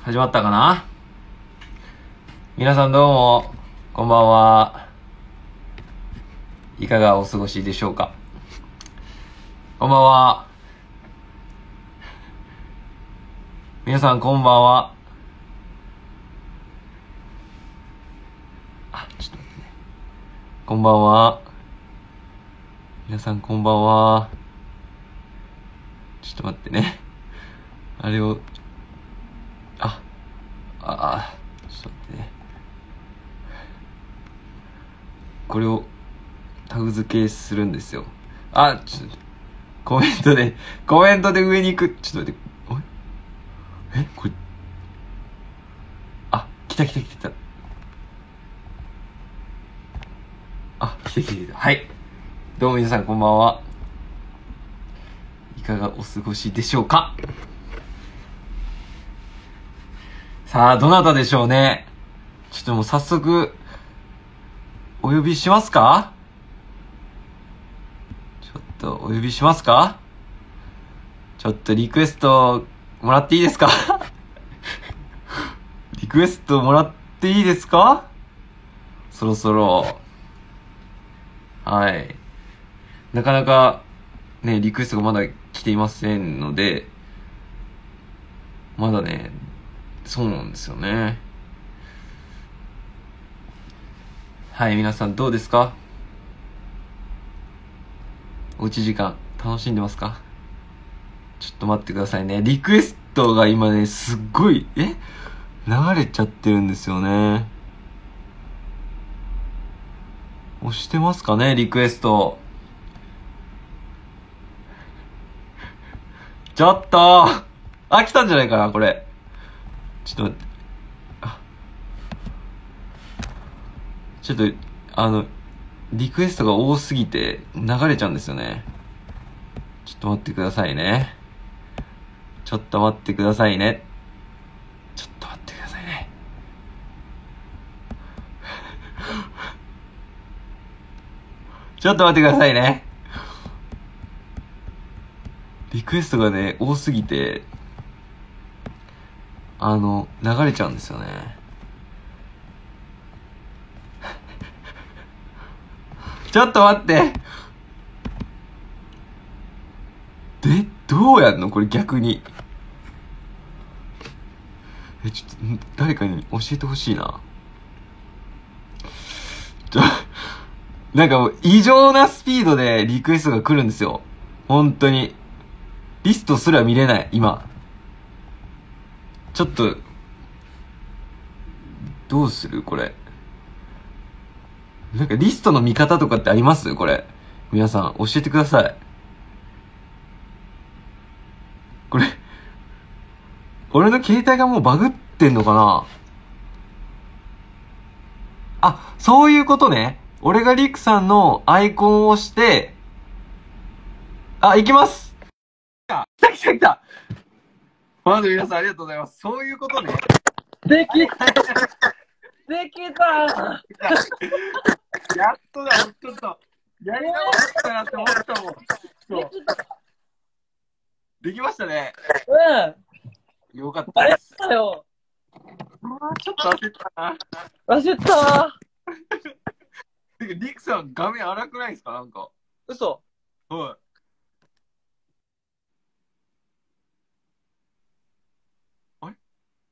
始まったかな。皆さんどうも、こんばんは。いかがお過ごしでしょうか。こんばんは。皆さんこんばんは。ちょっと待ってね。こんばんは。皆さんこんばんは。ちょっと待ってね。あれを、ちょっと待ってね。これをタグ付けするんですよ。ちょっと、コメントで上に行く。ちょっと待って。これ、来た。来た。はい。どうも皆さんこんばんは。いかがお過ごしでしょうか。さあ、どなたでしょうね。ちょっともう早速、お呼びしますか。ちょっとお呼びしますか。ちょっとリクエストもらっていいですか。リクエストもらっていいですか。そろそろ。はい。なかなかね、リクエストがまだ来ていませんので、まだね、そうなんですよね。はい、皆さんどうですか。おうち時間楽しんでますか。ちょっと待ってくださいね。リクエストが今ね、すっごい、流れちゃってるんですよね。押してますかね、リクエスト。ちょっと来たんじゃないかな、これ。ちょっと待って。ちょっと、リクエストが多すぎて流れちゃうんですよね。ちょっと待ってくださいね。ちょっと待ってくださいね。ちょっと待ってくださいね。ちょっと待ってくださいね。リクエストがね、多すぎて、流れちゃうんですよね。ちょっと待って。どうやんのこれ逆に。ちょっと、誰かに教えてほしいな。なんかもう異常なスピードでリクエストが来るんですよ。本当に。リストすら見れない、今。ちょっと、どうするこれ。なんかリストの見方とかってありますこれ。皆さん教えてください。これ、俺の携帯がもうバグってんのかな。そういうことね。俺がリクさんのアイコンを押して、行きます。来た。まず皆さんありがとうございます。そういうことね。 できたやっとだ、ちょっと、やり直したかなって思ったもん。そう。できましたね。よかったです。 あれよ。 ちょっと焦ったな。 焦ったリクさん、画面荒くないですかなんか。 嘘。 はい。あれ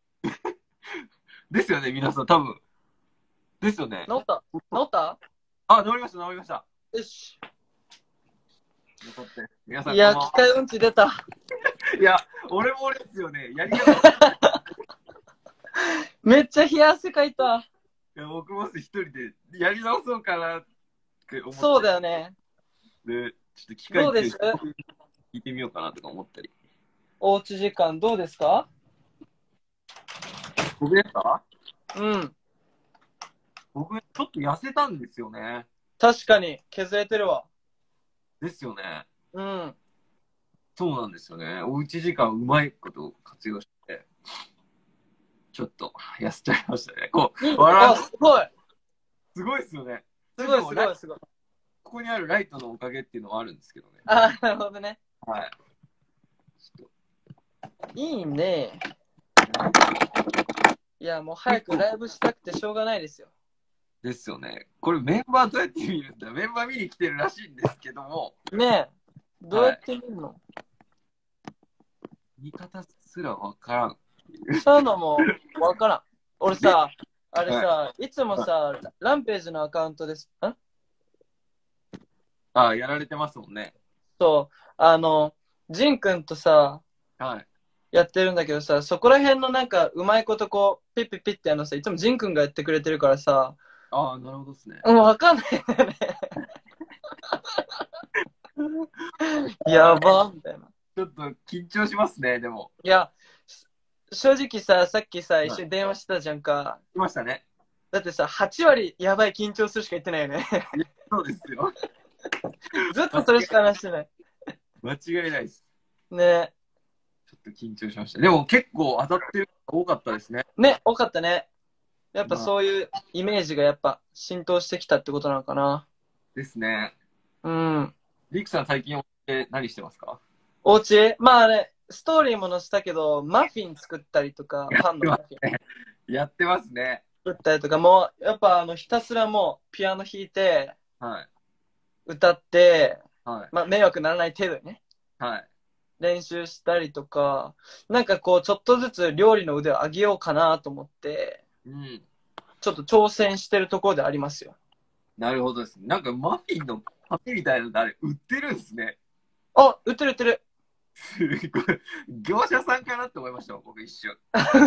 ですよね、皆さん、多分。ですよね。 治った治りました。 よし。 よかったです。皆さん、 いや、機械音痴出た。 いや、俺も俺ですよね。やり方。 めっちゃ冷や汗かいた。 いや、僕も一人でやり直そうかなって思って。 そうだよね。 で、ちょっと機械どうです聞いてみようかなとか思ったり。 おうち時間どうですか。 僕ですか。 うん。 僕、ちょっと痩せたんですよね。 確かに、削れてるわ。 ですよね。 うん。 そうなんですよね。おうち時間うまいこと活用して、ちょっと痩せちゃいましたね。 すごい。 すごいですよね。 すごい。 ここにあるライトのおかげっていうのはあるんですけどね。 なるほどね。 はい。 いいね。 いや、もう早くライブしたくてしょうがないですよ。 ですよね。これメンバーどうやって見るんだ？メンバー見に来てるらしいんですけども、 ねえ、どうやって見るの？ 見方すらわからん。 そういうのもわからん。俺さ、あれさ、いつもさ、ランページのアカウントです。 あ、やられてますもんね。 そう、ジンくんとさ、 はい。 やってるんだけどさ、そこら辺のなんか、うまいことこう、ピッピッピッってさ、いつもジンくんがやってくれてるからさ、 ああ、なるほどですね。 わかんないんだよね。やばみたいな。 ちょっと緊張しますね、でも。 いや、正直さ、さっきさ、 い一緒に電話してたじゃんか。 来ましたね。 だってさ、8割やばい緊張するしか言ってないよね。 いやそうですよ。 ずっとそれしか話してない。 間違いないです。 ね。 ちょっと緊張しました。でも結構当たってる人多かったですね。 ね、多かったね。やっぱそういうイメージがやっぱ浸透してきたってことなのかな。 ですね。 うん。 リクさん最近何してますか？ お家まあね、ストーリーも載せたけど、マフィン作ったりとか、パンのマフィンやってますね。 作ったりとか、もう、やっぱひたすらもうピアノ弾いて、 はい。 歌って、 はい。 まあ迷惑ならない程度にね、 はい。 練習したりとか、なんかこう、ちょっとずつ料理の腕を上げようかなと思って、 うん。 ちょっと挑戦してるところでありますよ。 なるほどですね。なんかマフィンのパテみたいなのってあれ売ってるんですね。 あ、売ってる売ってる。 すごい。業者さんかなって思いました僕一瞬。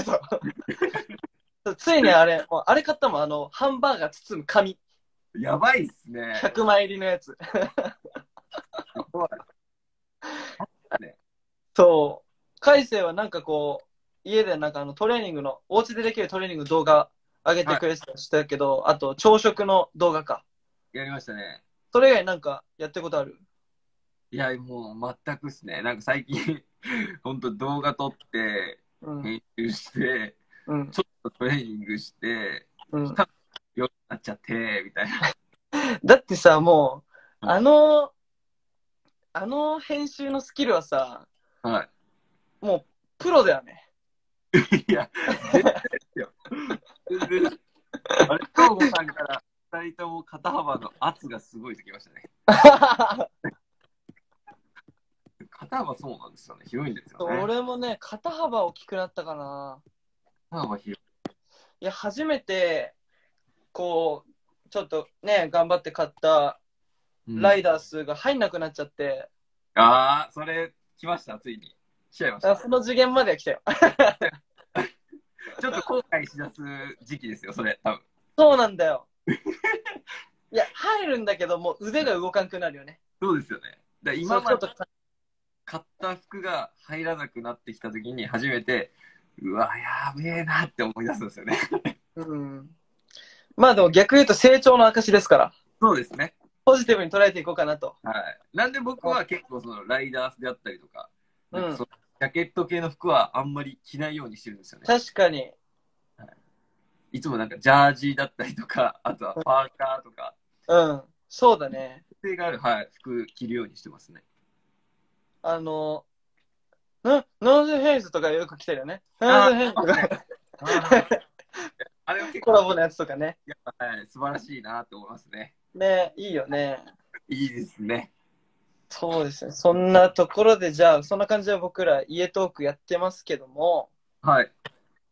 ついにあれ、もうあれ買ったもん、ハンバーガー包む紙。 やばいっすね。 100枚入りのやつ。そう。海星はなんかこう、家でなんかトレーニングの、お家でできるトレーニング動画上げてくれてたりしたけど、あと朝食の動画か。 やりましたね。 それ以外なんかやってることある？ いや、もう全くっすね。なんか最近、ほんと動画撮って、 うん。 編集して、 うん。 ちょっとトレーニングして、 うん。 夜になっちゃって、みたいな。 だってさ、もう、 はい編集のスキルはさ、 はもうプロだよね。 い。いや、全然ですよ。全然。あれ、東郷さんから2人とも肩幅の圧がすごいってきましたね。肩幅そうなんですよね。広いんですよね。 俺もね、肩幅大きくなったかな。 肩幅広いや、初めて、こう、ちょっとね、頑張って買ったい。 ライダー数が入んなくなっちゃって、 ああ、それ、来ました、ついに。来ちゃいました。 その次元までは来たよ。 ちょっと後悔しだす時期ですよ、それ、多分。 そうなんだよ。いや、入るんだけど、もう腕が動かんくなるよね。 そうですよね。今までそうちょっと買った服が入らなくなってきたときに初めて、うわ、やべえなって思い出すんですよね。 うん。まあでも逆言うと成長の証ですから、 そうですね。 ポジティブに捉えていこうかなと。 はい。なんで僕は結構そのライダースであったりとか、 うん。 なんかそのジャケット系の服はあんまり着ないようにしてるんですよね。 確かに。 いつもなんかジャージだったりとか、あとはパーカーとか、 うん。そうだね。 性がある、はい、服着るようにしてますね。 あの、ノーズヘイズとかよく来てるよね。ノーズヘイズとか。 あれは結構、 コラボのやつとかね。 やっぱ、はい、素晴らしいなって思いますね。 ね、いいよね。 いいですね。 そうですね。そんなところで、じゃあ、そんな感じで僕ら家トークやってますけども、 はい。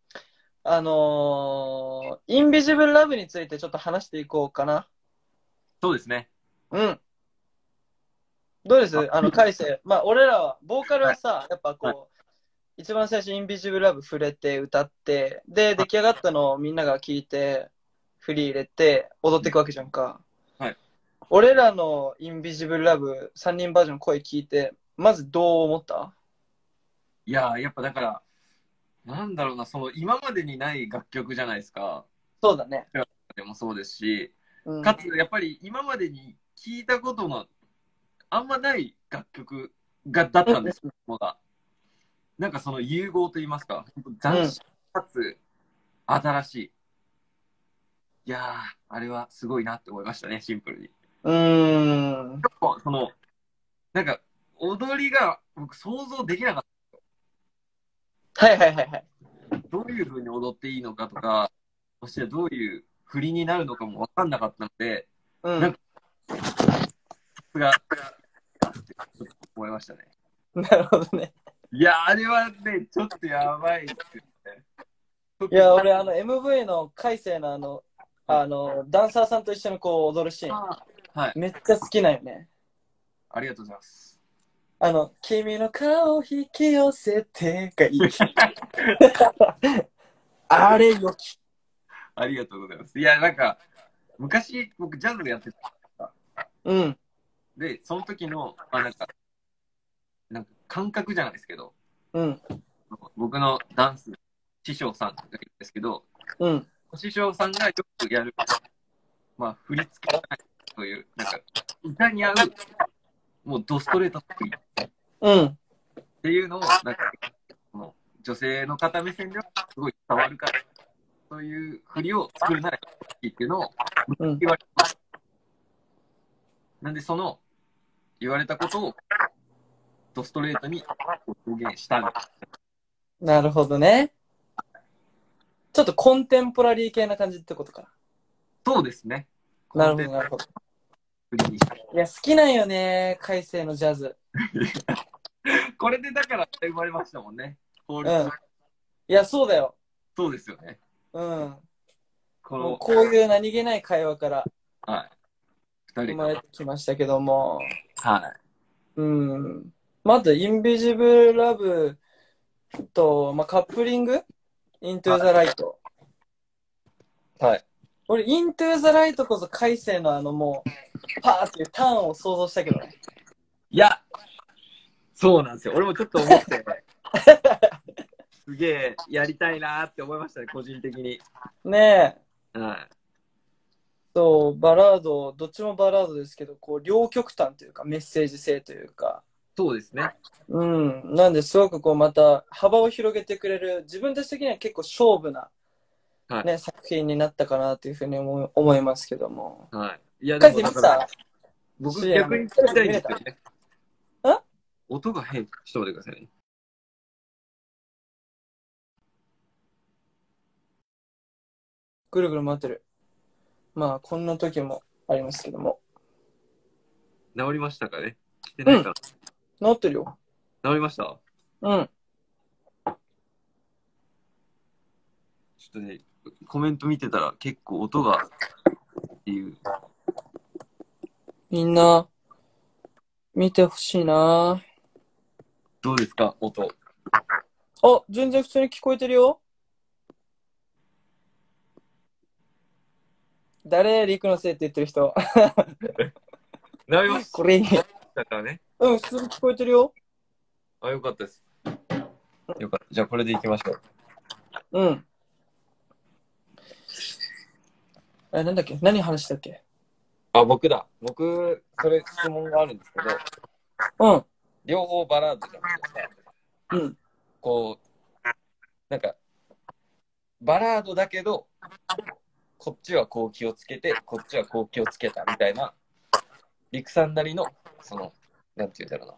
インビジブルラブについてちょっと話していこうかな。 そうですね。 うん。どうです海星。まあ、俺らは、ボーカルはさ、やっぱはいこう、一番最初、インビジブルラブ触れて歌って、で、出来上がったのをみんなが聞いて、振り入れて、踊っていくわけじゃんか。 はい。 俺らのインビジブルラブ3人バージョン声聞いて、まずどう思った？ いやー、やっぱだから、なんだろうな、その今までにない楽曲じゃないですか。 そうだね。 でもそうですし、 うん。 かつ、やっぱり今までに聞いたことのあんまない楽曲だったんですよ、のが。なんかその融合といいますか、斬新かつ新しい。いやー、あれはすごいなって思いましたね、シンプルに。 うーん。 その、なんか、踊りが僕想像できなかっはいはいはいはい。 どういう風に踊っていいのかとか、そしてどういう振りになるのかも分かんなかったので、なんかさすがって思いましたね。 なるほどね。 いや、あれはね、ちょっとやばいですよね。 いや、俺、MV の海星のダンサーさんと一緒にこう踊るシーン、 はい。 めっちゃ好きなんよね。 ありがとうございます。 君の顔を引き寄せてがいい。あれよき。 ありがとうございます。いや、なんか、昔、僕、ジャズでやってた。 うん。 で、その時の、なんか感覚じゃないですけど、 うん。 僕のダンス師匠さんがいるんですけど、 うん。 師匠さんがよくやる、振り付けという、なんか、歌に合う、もうドストレート振りうん。 っていうのを、なんか、この女性の方目線ではすごい伝わるから、そういう振りを作るならいいっていうのをうん。 言われます。なんで、その言われたことをドストレートに表現したんです。 なるほどね。ちょっとコンテンポラリー系な感じってことかそうですね。 な。なるほど、なるほど。 振りにした。 いや、好きなんよね、海星のジャズ。 これでだから生まれましたもんね。ホールうん。いや、そうだよ。 そうですよね。 うん。 この、 もうこういう何気ない会話からはい。二人が。 生まれてきましたけども。 はい。 うん。まず、インビジブルラブと、カップリングイントゥーザライト。 はい。 俺、イントゥーザライトこそ海星のもう、パーっていうターンを想像したけどね。 いや、そうなんですよ。俺もちょっと思って、すげえやりたいなーって思いましたね、個人的に。 ねえ。 はい。 そう、バラード、どっちもバラードですけど、こう、両極端というか、メッセージ性というか、 そうですね。 うん。なんで、すごくこう、また、幅を広げてくれる、自分たち的には結構勝負な、 はい。 ね、作品になったかなというふうに思いますけども。 はい。いや、で海も、 星見た僕 CM 逆に聞きたいんですよね。 あ音が変。ちょっと待ってくださいね。 ぐるぐる回ってる。まあ、こんな時もありますけども。 治りましたかね？来てないか治ってるよ。 な？治りました？ うん。 ちょっとね、コメント見てたら結構音がっていう。 みんな、見てほしいな。 どうですか、音。 あ、全然普通に聞こえてるよ。誰リクのせいって言ってる人。 治りましこれ、 たからね。 うん、普通に聞こえてるよ。 あ、よかったです。よかった。じゃあこれでいきましょう。 うん。なんだっけ何話したっけあ、僕だ。僕、それ質問があるんですけど、 うん。 両方バラードじゃないですか。 うん。 こう、なんか、バラードだけど、こっちはこう気をつけて、こっちはこう気をつけたみたいな、リクさんなりの、その、なんて言うんだろうな、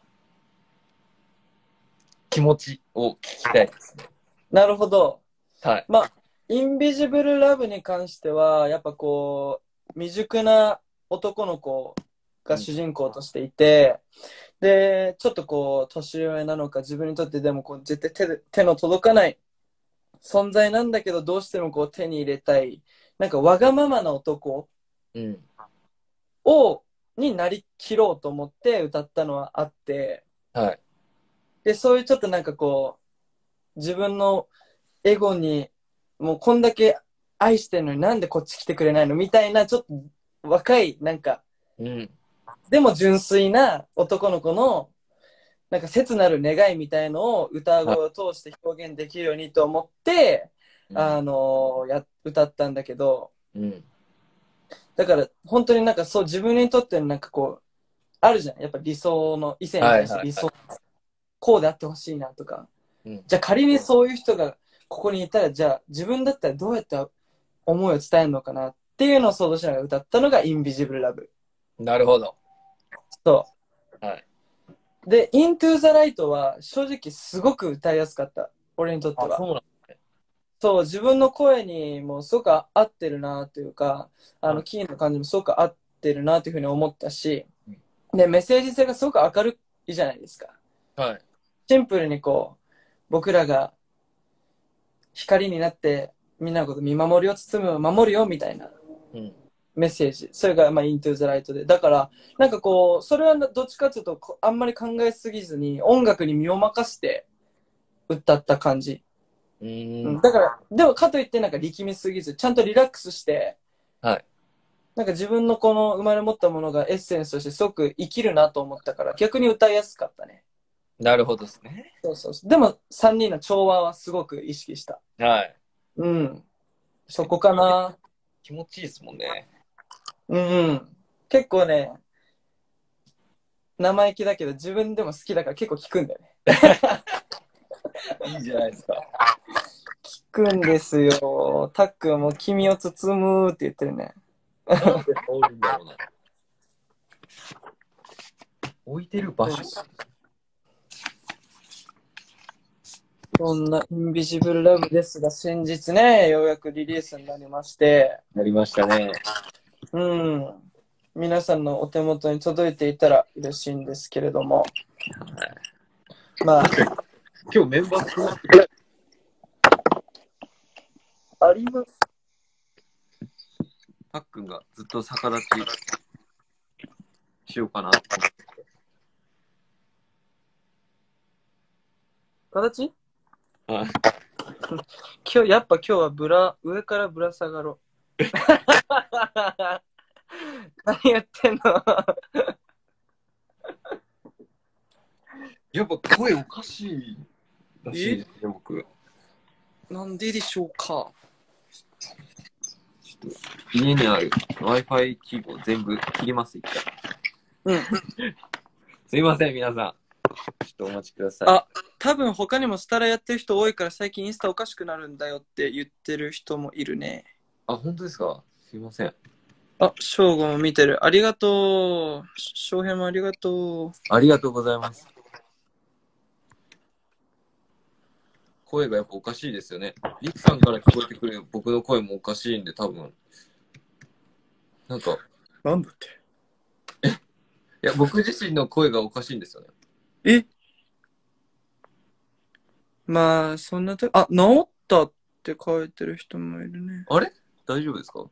気持ちを聞きたいですね。 なるほど。 はい。 インビジブルラブに関しては、やっぱこう、未熟な男の子が主人公としていて、で、ちょっとこう、年上なのか、自分にとってでもこう、絶対手の届かない存在なんだけど、どうしてもこう、手に入れたい、なんかわがままな男うん。 になりきろうと思って歌ったのはあって、 はい。 で、そういうちょっとなんかこう、自分のエゴに、もうこんだけ愛してるのになんでこっち来てくれないのみたいな、ちょっと若い、なんか、 うん。 でも純粋な男の子の、なんか切なる願いみたいのを歌声を通して表現できるようにと思って、歌ったんだけど、 うん。 だから本当になんかそう自分にとってのなんかこう、あるじゃん。やっぱ理想の異性に対して理想、こうであってほしいなとか。 うん。 じゃあ仮にそういう人がここにいたら、じゃあ自分だったらどうやって思いを伝えるのかなっていうのを想像しながら歌ったのがインビジブルラブ。 なるほど。 そはい。 う。で、イントゥーザライトは正直すごく歌いやすかった。俺にとってあ、 は。 そうなんですね。 そう、自分の声にもすごく合ってるなというか、キーの感じもすごく合ってるなというふうに思ったし、で、メッセージ性がすごく明るいじゃないですか。 はい。 シンプルにこう、僕らが光になってみんなのこと見守りを包む、守るよみたいなメッセージ。それがまあ Into the Light で。だから、なんかこう、それはどっちかというと、あんまり考えすぎずに音楽に身を任せて歌った感じ。だから、でもかといってなんか力みすぎず、ちゃんとリラックスして、 はい。 なんか自分のこの生まれ持ったものがエッセンスとしてすごく生きるなと思ったから、逆に歌いやすかったね。 なるほどですね。 そうそうそう。でも3人の調和はすごく意識した。 はい。 うん。そこかな。 気持ちいいですもんね。 うんうん。結構ね、生意気だけど自分でも好きだから結構聞くんだよね。 いいじゃないですか。 聞くんですよ。たっくんも君を包むって言ってるね。 なんで香るんだろうな。置いてる場所。 そんなインビジブルラブですが、先日ね、ようやくリリースになりまして、 なりましたね。 うん。皆さんのお手元に届いていたら嬉しいんですけれども。まあ、 今日メンバー少なくてあります。 たっくんがずっと逆立ちしようかなと思って。 形はい。 やっぱ今日は上からぶら下がろう。何言ってんの。 やっぱ声おかしいらしいですね、僕。 なんででしょうか。 家にある Wi-Fi キーボード全部切ります、一回。 うん。 すいません、皆さん。ちょっとお待ちください。 あ、多分他にもスタラやってる人多いから最近インスタおかしくなるんだよって言ってる人もいるね。 あ、本当ですか？すいません。 あ、翔吾も見てる。ありがとう。翔平もありがとう。 ありがとうございます。声がやっぱおかしいですよね。リクさんから聞こえてくる僕の声もおかしいんで、多分。なんか、 なんだって。 いや、僕自身の声がおかしいんですよね。 えまあ、そんなと、あ、治ったって書いてる人もいるね。 あれ大丈夫ですか？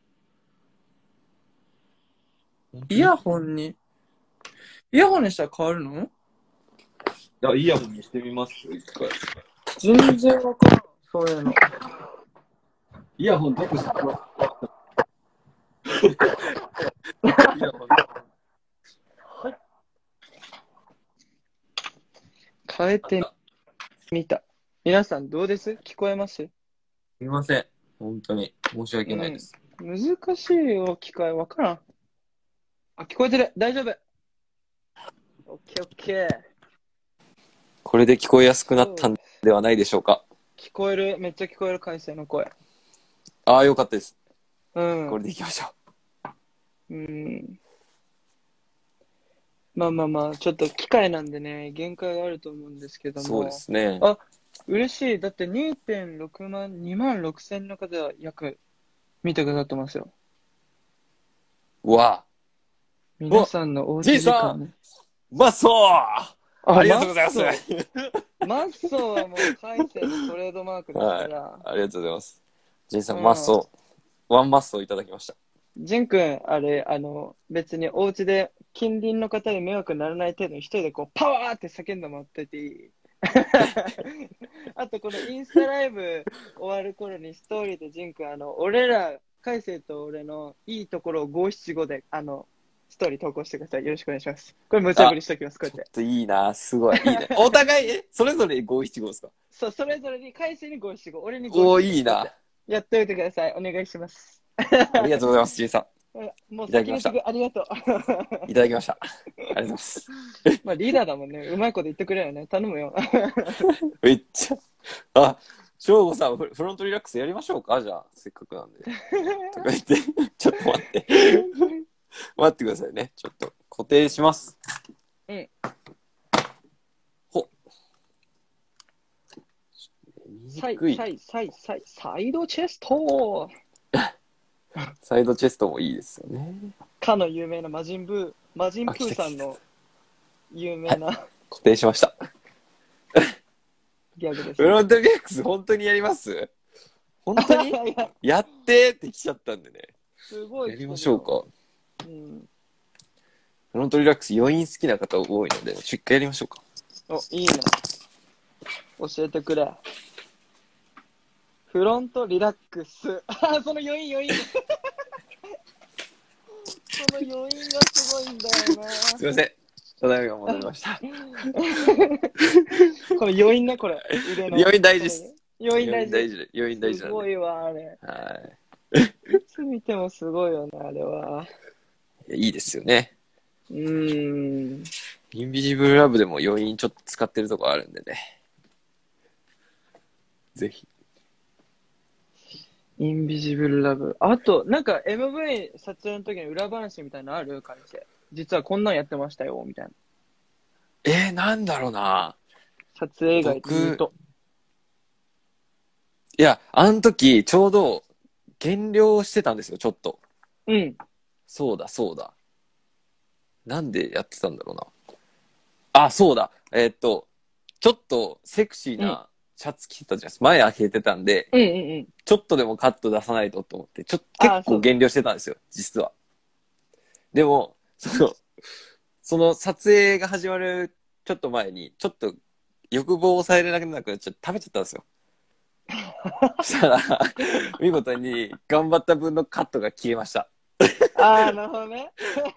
イヤホンにしたら変わるの？ イヤホンにしてみますよ、一回。 全然わからん、そういうの。 イヤホンどこしてますイヤホン。 変えてみた。皆さんどうです？聞こえます？ すみません。本当に申し訳ないです。 難しいよ、機械わからん。あ、聞こえてる。大丈夫。オッケーオッケー。 これで聞こえやすくなったんではないでしょうか。 聞こえる。めっちゃ聞こえる、海星の声。 ああ、よかったです。 うん。 これでいきましょうん。まあまあまあ、ちょっと機械なんでね、限界があると思うんですけう。 ども。 そうですね。 あ、嬉しい。だって2.6万、2万6千の方約見てくださってますよ。 うわ皆さんのおうち時間ね。 マッソーありがとうございます。 マッソはもう海星のトレードマークですから。 はい、ありがとうございます。ジンさん、 うんマッソー、ワンマッソーいただきました。 ジン君、あれ、別にお家で近隣の方に迷惑にならない程度に一人でこう、パワーって叫んでもらってていいあと、このインスタライブ終わる頃にストーリーでジン君、俺ら、海星と俺のいいところを575で、ストーリー投稿してください。よろしくお願いします。これ無茶ぶりしておきます、こうやって。 ちょっといいな、すごい。いいね。お互い、それぞれ575ですか？ そう、それぞれに、海星に575、俺に575。 おー、いいな。 やっておいてください。お願いします。 ありがとうございます、ジンさもういただきましたありがとう。 ん。いただきました。ありがとうございます。 まあリーダーだもんね。うまいこと言ってくれよね。頼むよ。 めっちゃ。あ、翔吾さん、フロントリラックスやりましょうか？じゃあ、せっかくなんで。とか言って、ちょっと待って。待ってくださいね。ちょっと固定します。 うん。 ほ。 サイドチェストサイドチェストもいいですよね。 かの有名な魔人プーさんの有名な固定しました。 ギャグです、 フロントリラックス本当にやります？本当にやってって来ちゃったんでね。 すごい。 やりましょうか。 うん。 フロントリラックス余韻好きな方多いので、一回やりましょうか。 お、いいね。教えてくれ。フロントリラックス。あ、その余韻。その余韻がすごいんだよな。 すいません。ただいま戻りました。 この余韻ね、これ。腕の。 余韻大事です。 余韻大事。 余韻大事すごいわ、あれ。 はい。 いつ見てもすごいよね、あれは。 いいですよね。インビジブルラブでも余韻ちょっと使ってるとこあるんでね。ぜひ。 インビジブルラブ。あと、なんか MV 撮影の時の裏話みたいなのある？会社。実はこんなんやってましたよ、みたいな。 なんだろうな。 撮影以外で言うと。 いや、あの時、ちょうど、減量してたんですよ、ちょっと。 うん。 そうだ。なんでやってたんだろうな。あ、そうだ。ちょっとセクシーなシャツ着てたじゃないですか。前開けてたんで、ちょっとでもカット出さないとと思って、結構減量してたんですよ、実は。でも、その撮影が始まるちょっと前に、ちょっと欲望を抑えれなくなっちゃって食べちゃったんですよ。そしたら、見事に頑張った分のカットが消えました。 ああ、なるほどね。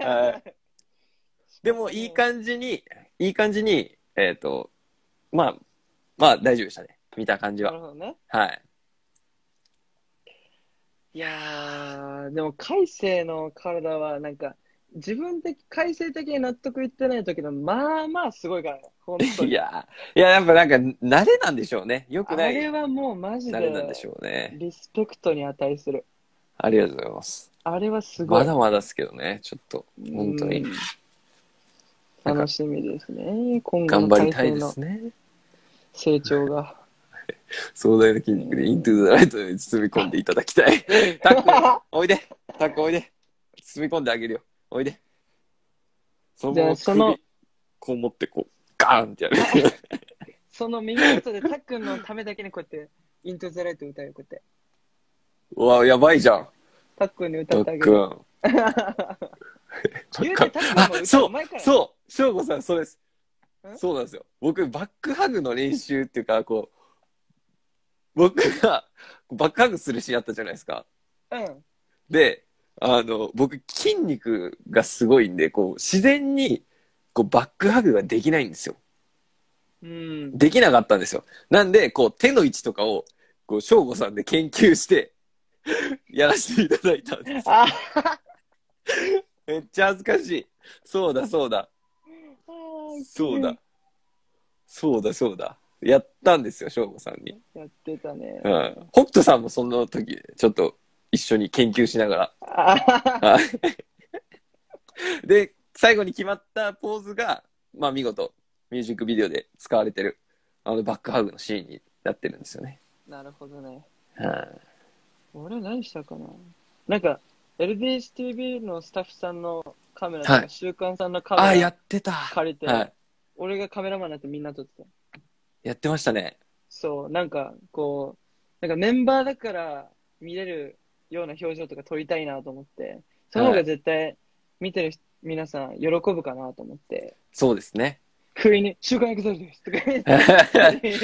でも、いい感じに、まあ、大丈夫でしたね。見た感じは。 なるほどね。 はい。 いやー、でも、海星の体は、なんか、海星的に納得いってない時の、まあまあすごいからね。本当に。 いや、やっぱなんか、慣れなんでしょうね。よくない。 あれはもうマジで、 慣れなんでしょうね。 リスペクトに値する。 ありがとうございます。 あれはすごい。 まだまだですけどね、ちょっと、本当に。 楽しみですね。今後頑の張りたいですね。 成長が。 壮大な筋肉でイントゥザライトに包み込んでいただきたい。タック、おいで。包み込んであげるよ。おいで。その首、こう持ってこう、ガーンってやる。 その耳元でタックンのためだけにこうやって、イントゥザライト歌うよ、こうやって。 うわ、やばいじゃん。 タックンに歌ってあげる。 タックン。 言うてタックンも歌うまいから。 そう、翔吾さん、そうです。そうなんですよ。僕、バックハグの練習っていうか、僕がバックハグするシーンあったじゃないですか。 うん。 で、僕、筋肉がすごいんで、自然に、バックハグができないんですよ。できなかったんですよ。なんで、手の位置とかを、翔吾さんで研究して、やらせていただいたんです。めっちゃ恥ずかしい。そうだ。やったんですよ、翔吾さんに。 やってたね。 うん。北斗さんもその時、ちょっと一緒に研究しながら。で、最後に決まったポーズが、まあ見事、ミュージックビデオで使われてる、バックハグのシーンになってるんですよね。 なるほどね。 はい。 俺何したかな。なんか、LDHTV のスタッフさんのカメラとか、週刊さんのカメラやってた。 借りて、俺がカメラマンになってみんな撮ってた。 やってましたね。 そう、なんかメンバーだから見れるような表情とか撮りたいなと思って、その方が絶対見てる皆さん喜ぶかなと思って。 そうですね。 不意に、週刊エグザイルですとか言って。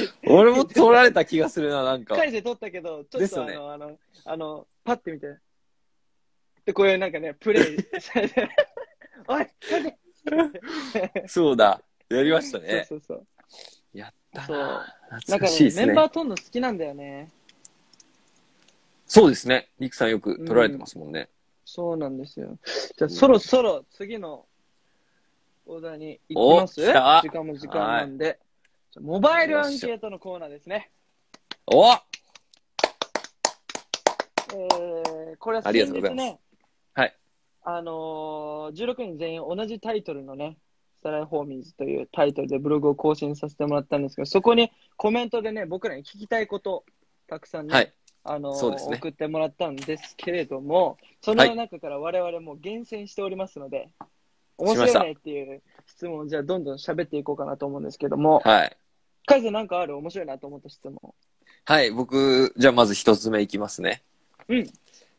俺も撮られた気がするな、なんか。 返して撮ったけど、ちょっとパッて見て。で、こういうなんかね、プレイされて、おい待てそうだ。やりましたね。 そう。 やったな。 そう。 懐かしいですね。 メンバー撮るの好きなんだよね。 そうですね。リクさんよく撮られてますもんね。 そうなんですよ。じゃあ、そろそろ次のオーダーに行きます？時間も時間なんで。モバイルアンケートのコーナーですね。これは先日ね、 はい。 16人全員同じタイトルのね、 タライホーミーズというタイトルでブログを更新させてもらったんですけど、そこにコメントでね、僕らに聞きたいこと、たくさんね、 はい。そうですね。 送ってもらったんですけれども、その中から我々も厳選しておりますので、面白いねっていう質問をじゃあどんどん喋っていこうかなと思うんですけども、 はい。 カイさんなんかある面白いなと思った質問。 はい、僕、じゃあまず一つ目いきますね。 うん。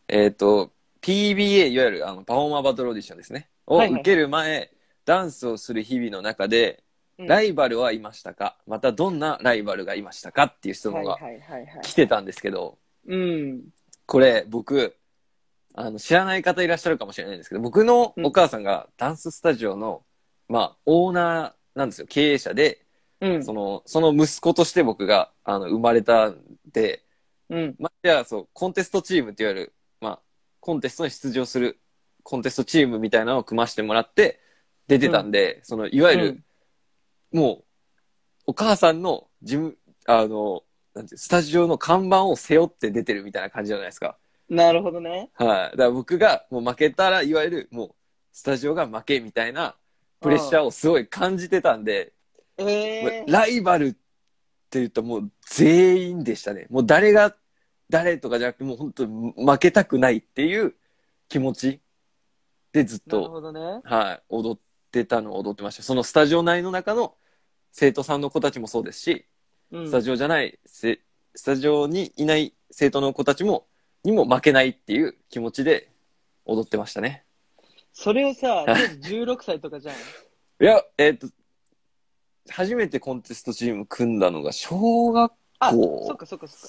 PBA、いわゆるパフォーマーバトルオーディションですね。を受ける前、ダンスをする日々の中で、ライバルはいましたか、またどんなライバルがいましたかっていう質問が来てたんですけど、これ僕、知らない方いらっしゃるかもしれないんですけど、僕のお母さんがダンススタジオの、まあ、オーナーなんですよ。経営者で、その息子として僕が、生まれたんで、まあ、じゃあ、そう、コンテストチームっていわゆる、まあ、コンテストに出場するコンテストチームみたいなのを組ましてもらって出てたんで、いわゆる、もう、お母さんのなんてスタジオの看板を背負って出てるみたいな感じじゃないですか。 なるほどね。 はい。だから僕がもう負けたら、いわゆるもう、スタジオが負けみたいなプレッシャーをすごい感じてたんで、ライバルって言ったらもう全員でしたね。もう誰が誰とかじゃなくて、もう本当に負けたくないっていう気持ちでずっと、 なるほどね。 はい、踊ってたのを踊ってました。そのスタジオ内の中の生徒さんの子たちもそうですし、スタジオじゃない、スタジオにいない生徒の子たちも、にも負けないっていう気持ちで踊ってましたね。 それをさ、当時16歳とかじゃん。 いや、初めてコンテストチーム組んだのが小学校そっかそっかそっか。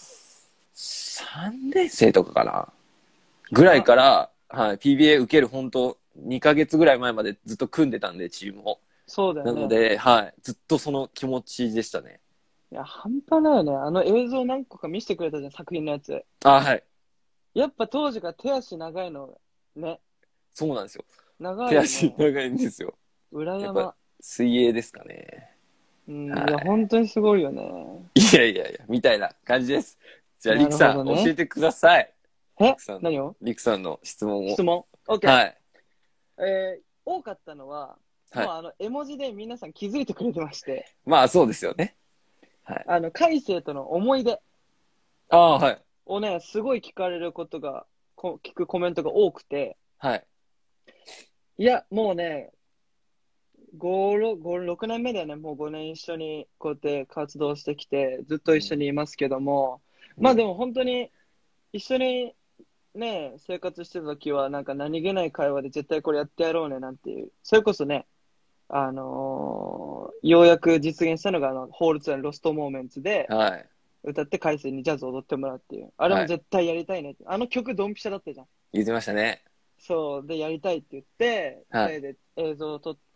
3年生とかかなぐらいから、はい、PBA 受ける本当2ヶ月ぐらい前までずっと組んでたんで、チームを。 そうだよね。 なので、はい、ずっとその気持ちでしたね。 いや、半端ないよね。あの映像何個か見せてくれたじゃん、作品のやつ。 はい。 やっぱ当時から手足長いの、ね。 そうなんですよ。 長いよね。 手足長いんですよ。 裏山。 水泳ですかね。 いや、本当にすごいよね。 いやいやいや、みたいな感じです。じゃあ、リクさん、教えてください。 何をリクさんの質問を。 質問 ?OK。 はい。 多かったのは、もう絵文字で皆さん気づいてくれてまして。 まあ、そうですよね。 はい。海星との思い出。 はい。 をね、すごい聞かれることが、聞くコメントが多くて。 はい。 いや、もうね、6年目だよね。もう5年一緒にこうやって活動してきて、ずっと一緒にいますけども、まあでも本当に一緒にね、生活してた時はなんか何気ない会話で絶対これやってやろうねなんていう、それこそね、ようやく実現したのがホールツアーロストモーメンツで、歌って海星にジャズ踊ってもらうっていう。あれも絶対やりたいねって。あの曲ドンピシャだったじゃん。 言ってましたね。 そう。で、やりたいって言って、二人で映像を撮って、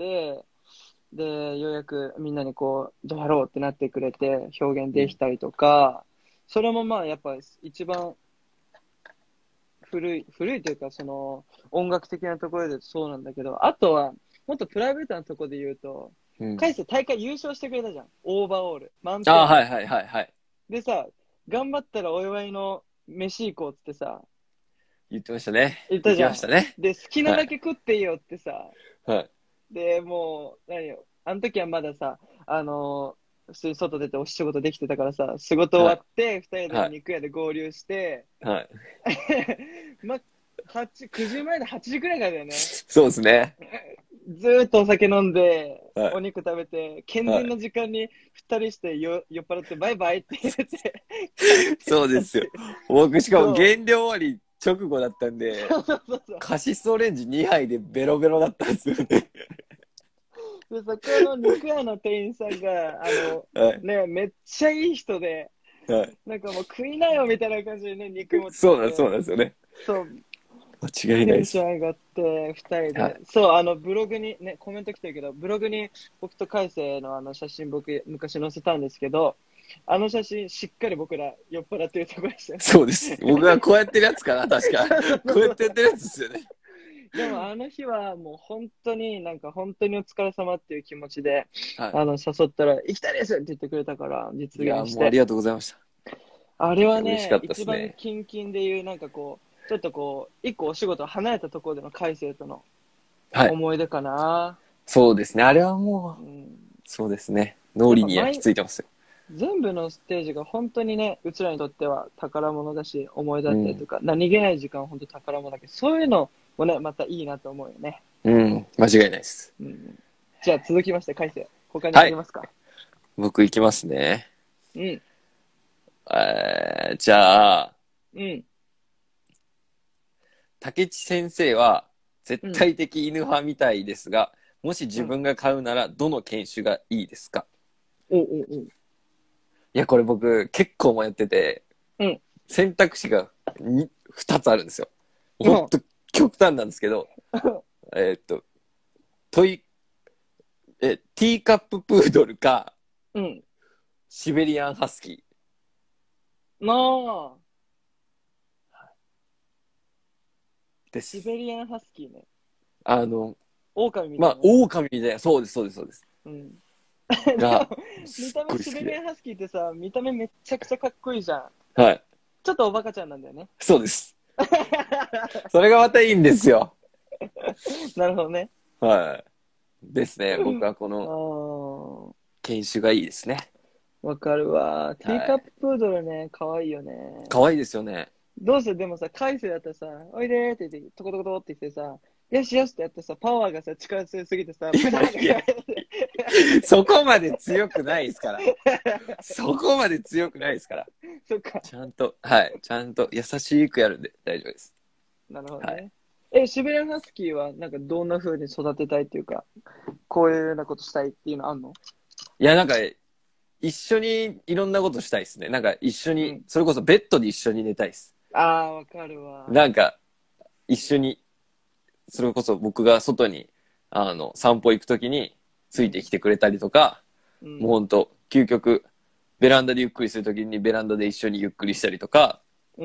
で、ようやくみんなにこう、どうやろうってなってくれて、表現できたりとか、それもまあやっぱ一番古いというか、その、音楽的なところでそうなんだけど、あとは、もっとプライベートなところで言うと、海星大会優勝してくれたじゃん。オーバーオール。満点。 はい。 でさ、頑張ったらお祝いの飯行こうってさ、 言ってましたね。 言ったじゃん。 言ってましたね。 で、好きなだけ食っていいよってさ、 はい。 で、もう、何よ、あの時はまださ、普通に外出てお仕事できてたからさ、仕事終わって、二人で肉屋で合流して、 はい。 ま、9時前で8時くらいからだよね。 そうですね。 ずーっとお酒飲んで、お肉食べて、健全な時間に二人して酔っ払ってバイバイって言って。 そうですよ。僕しかも減量終わり直後だったんで、カシスオレンジ2杯でベロベロだったんですよね。 で、そこの肉屋の店員さんが、ね、めっちゃいい人で、なんかもう食いなよみたいな感じでね、肉もそうなんですよね。 そう。 間違いないです。 テンション上がって、二人で。そう、ブログにね、コメント来てるけど、ブログに僕と海星の写真僕昔載せたんですけど、あの写真しっかり僕ら酔っ払ってるところでしたよ。 そうです。僕がこうやってるやつかな、確か。こうやってやってるやつですよね。 でもあの日はもう本当に本当にお疲れ様っていう気持ちで、誘ったら行きたいですって言ってくれたから実現して。いや、もうありがとうございました。 あれはね、一番キンキンでいうちょっとこう、一個お仕事離れたところでの海星との思い出かな。 そうですね。あれはもう、 うんそうですね。脳裏に焼き付いてますよ。 全部のステージが本当にね、うちらにとっては宝物だし、思い出だったりとか、何気ない時間は本当宝物だけど、そういうのもね、またいいなと思うよね。 うん、間違いないです。 うん。じゃあ続きまして、海星。他にはい。 ありますか？ 僕行きますね。 うん。 じゃあ、 うん。 竹地先生は絶うん。 対的犬派みたいですが、もしうん。 自分が飼うならどの犬種がいいですか？ おうおうおう。 いや、これ僕結構迷ってて、 うん。 選択肢が2つあるんですよ。 うん。 ほんと極端なんですけど、えーっと、トイ、ティーカッププードルか、 うん。 シベリアンハスキなあ。 ーです。 シベリアンハスキーね。 あの、 狼みたまあ、 いなね。 狼みたいな、そうです、そうです、そうです。 うん。 が、 見すった目ごい好きで。 シベリアンハスキーってさ、見た目めっちゃくちゃかっこいいじゃん。 はい。 ちょっとおバカちゃんなんだよね。 そうです。それがまたいいんですよ。 なるほどね。 はい。ですね。僕はこあのー、 犬種がいいですね。 わかるわ。ティーはい。 カッププードルね、かわいいよね。 可愛いですよね。 どうせでもさ、海星だったらさ、おいでーって言って、トコトコトコって言ってさ、よしよしってやってさ、パワーがさ、力強すぎてさ、ブタンっていや、そこまで強くないですから。そこまで強くないですから。 そっか。 ちゃんと、はい。ちゃんと優しくやるんで大丈夫です。 なるほどはい。 ね。シベリアンハスキーはなんかどんな風に育てたいっていうか、こういうようなことしたいっていうのあんの？ いや、なんか、一緒にいろんなことしたいですね。なんか一緒に、 うん。 それこそベッドで一緒に寝たいです。 ああ、わかるわ。 なんか、一緒に、それこそ僕が外に、散歩行くときについてきてくれたりとか、 うん。 もうほんと、究極、ベランダでゆっくりするときにベランダで一緒にゆっくりしたりとか、 うん。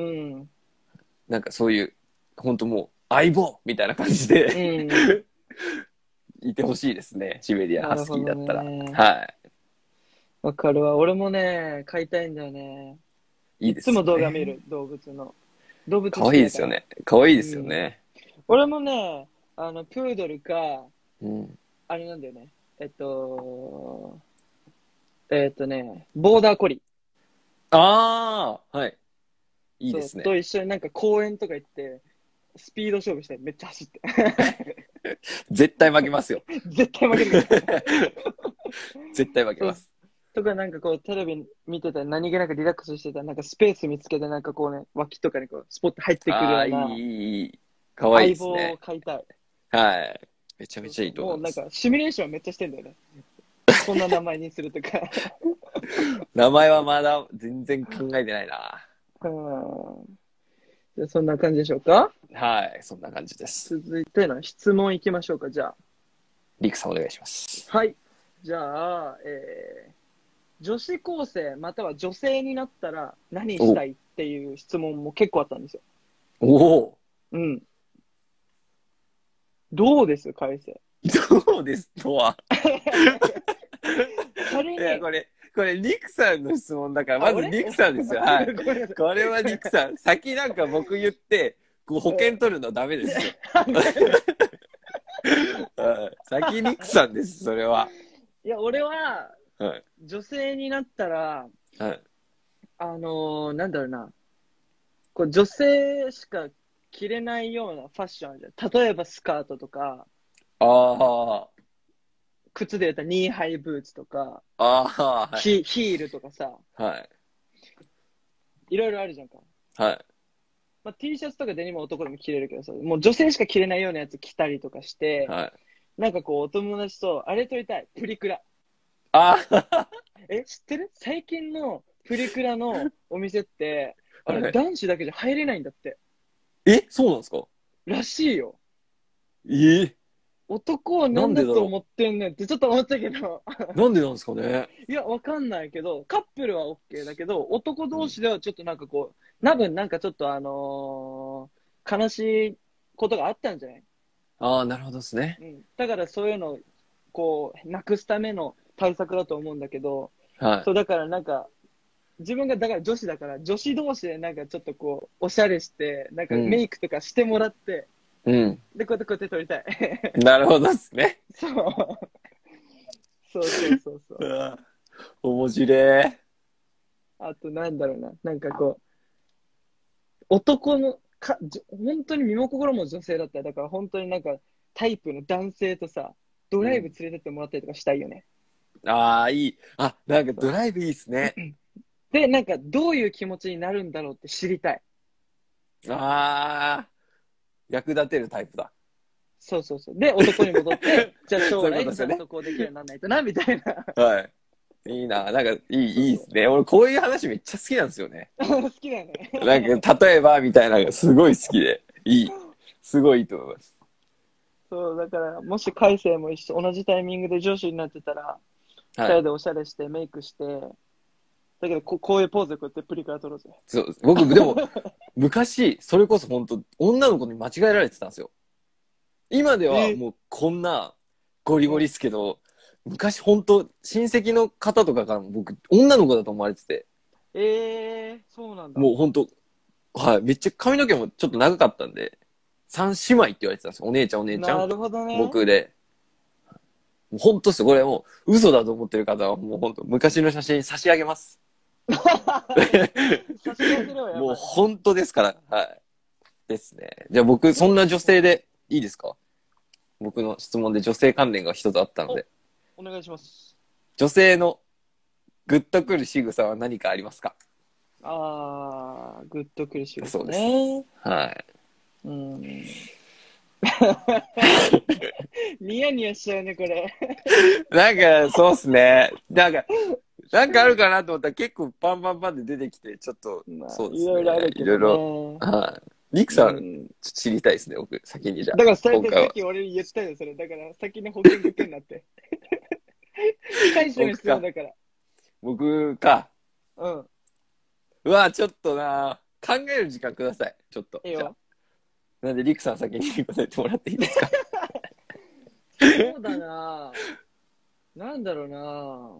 なんかそういう、ほんともう、相棒みたいな感じで、 うん。 いてほしいですね。シベリアンハスなるほどキーだったら。 ね。 はい。 わかるわ。俺もね、飼いたいんだよね。 いいでいつもすよね。 動画見る、動物の。動物好可愛きだから。 いですよね。可愛いですようん。 ね。 俺もね、プードルか、 うん。 あれなんだよね。ボーダーコリー。 ああ、はい。いいでそう、 すね。 と一緒になんか公園とか行って、スピード勝負してめっちゃ走って。 絶対負けますよ。 絶対負けるから。 絶対負けそう。 ます。 とかなんかこうテレビ見てたら何気なくリラックスしてたらなんかスペース見つけてなんかこうね、脇とかにこうスポッと入ってくるああ、いい、 ようないい、いい。可愛いで相棒をすね。 飼いたい。 はい。めちゃそうめちゃいいと思います。 もうなんかシミュレーションめっちゃしてんだよね。こんな名前にするとか。 名前はまだ全然考えてないな。 うん。じゃあそんな感じでしょうか。 はい。そんな感じです。 続いての質問いきましょうか、じゃあ。 リクさんお願いします。 はい。じゃあ、女子高生または女性になったら何したいっていう質問も結構あったんですよ。 おお。 うん。どうです海星。 どうですとは。 仮に、 いや、これ、リクさんの質問だから、まず俺リクさんですよ。はい。 ごめんなさい。 これはリクさん。先なんか僕言って、こう保険取るのダメですよ。はい。先リクさんです、それは。 いや、俺は、 はい。 女性になったら、 はい。 なんだろうな、こう女性しか着れないようなファッションあるじゃん。例えばスカートとか、 あ靴で言ったらニーハイブーツとか、 あ、はい。 ヒールとかさ、 はい。 いろいろあるじゃんか。 はい。 まあ、T シャツとかデニム男でも着れるけどさ、もう女性しか着れないようなやつ着たりとかして、 はい。 なんかこうお友達と、あれ撮りたい、プリクラ。 ああ、 知ってる？最近のプリクラのお店って、あれはい。 男子だけじゃ入れないんだって。 そうなんですからしいよ。 ええ、 男はなんでだろ何だと思ってんねんってちょっと思ったけど、 う。なんでなんですかね。 いや、わかんないけど、カップルは OK だけど、男同士ではちょっとなんかこう、多分なんかちょっと悲しいことがあったんじゃない？ ああ、なるほどですね。 うん。だからそういうのを、こう、なくすための対策だと思うんだけど、 はそう、だからなんか、自分がだから女子だから、女子同士でなんかちょっとこう、おしゃれして、なんかい。うん。 メイクとかしてもらって、 うん。 で、こうやってこうやって撮りたい。 なるほどですね。 そう。そうそうそうそう。 うわ面白い。 あと、なんだろうな。なんかこう、男の本当に身も心も女性だったら、だから本当になんかタイプの男性とさ、ドライブ連れてってもらったりとかしたいよね。 ああ、いい。あ、なんかそうドライブいいっすね。 で、なんかどういう気持ちになるんだろうって知りたい。 ああ、役立てるタイプだ。 そうそうそう。で、男に戻って、じゃあ将そういうこ来とですよね。 ちゃんとこうできるようにならないとな、みたいな。 はい。いいな。なんか、いいっすね。俺、こういう話めっちゃ好きなんですよね。 好きだよね。 なんか、例えば、みたいなのがすごい好きで。いい。すごいいいと思います。 そう、だから、もし海星も一緒、同じタイミングで女子になってたら、二はい。 人でおしゃれしてメイクして、だけどこういうポーズでこうやってプリクラ撮ろうぜ。 そう、僕、でも、昔、それこそ本当女の子に間違えられてたんですよ。今ではもうこんなゴリゴリっすけど、昔本当親戚の方とかからも僕、女の子だと思われてて、 そうなんだ。 もう本当はい、めっちゃ髪の毛もちょっと長かったんで、三姉妹って言われてたんですよ。お姉ちゃんお姉ちゃ。 なんるほどね。 僕で。もう本当っすよ。これもう嘘だと思ってる方はもう本当昔の写真差し上げます。 差し上げろよ。 もう本当ですから。はい。ですね。じゃあ僕、そんな女性でいいですか？僕の質問で女性関連が一つあったので。 お願いします。 女性のグッとくる仕草は何かありますか？ グッとくる仕事そうです。 ね。 はい。 うん。ニヤニヤしちゃうね、これ。 なんか、そうっすね。なんかあるかなと思ったら結構パンパンパンって出てきて、ちょっと、 まあ、 そうですね。 いろいろあるけどね。 いろいろ。はい。リクさん、 うん知りたいですね、僕、先にじゃあ。 だからそれでさっ今回は。 き俺言ったよ、それ。だから先に保険かけんなって。最初の質問だから。 僕か。 うん。 うわ、ちょっとな考える時間ください。ちょっと。じゃあいいよ。 なんで、リクさん先に答えてもらっていいですか？ そうだななんだろうな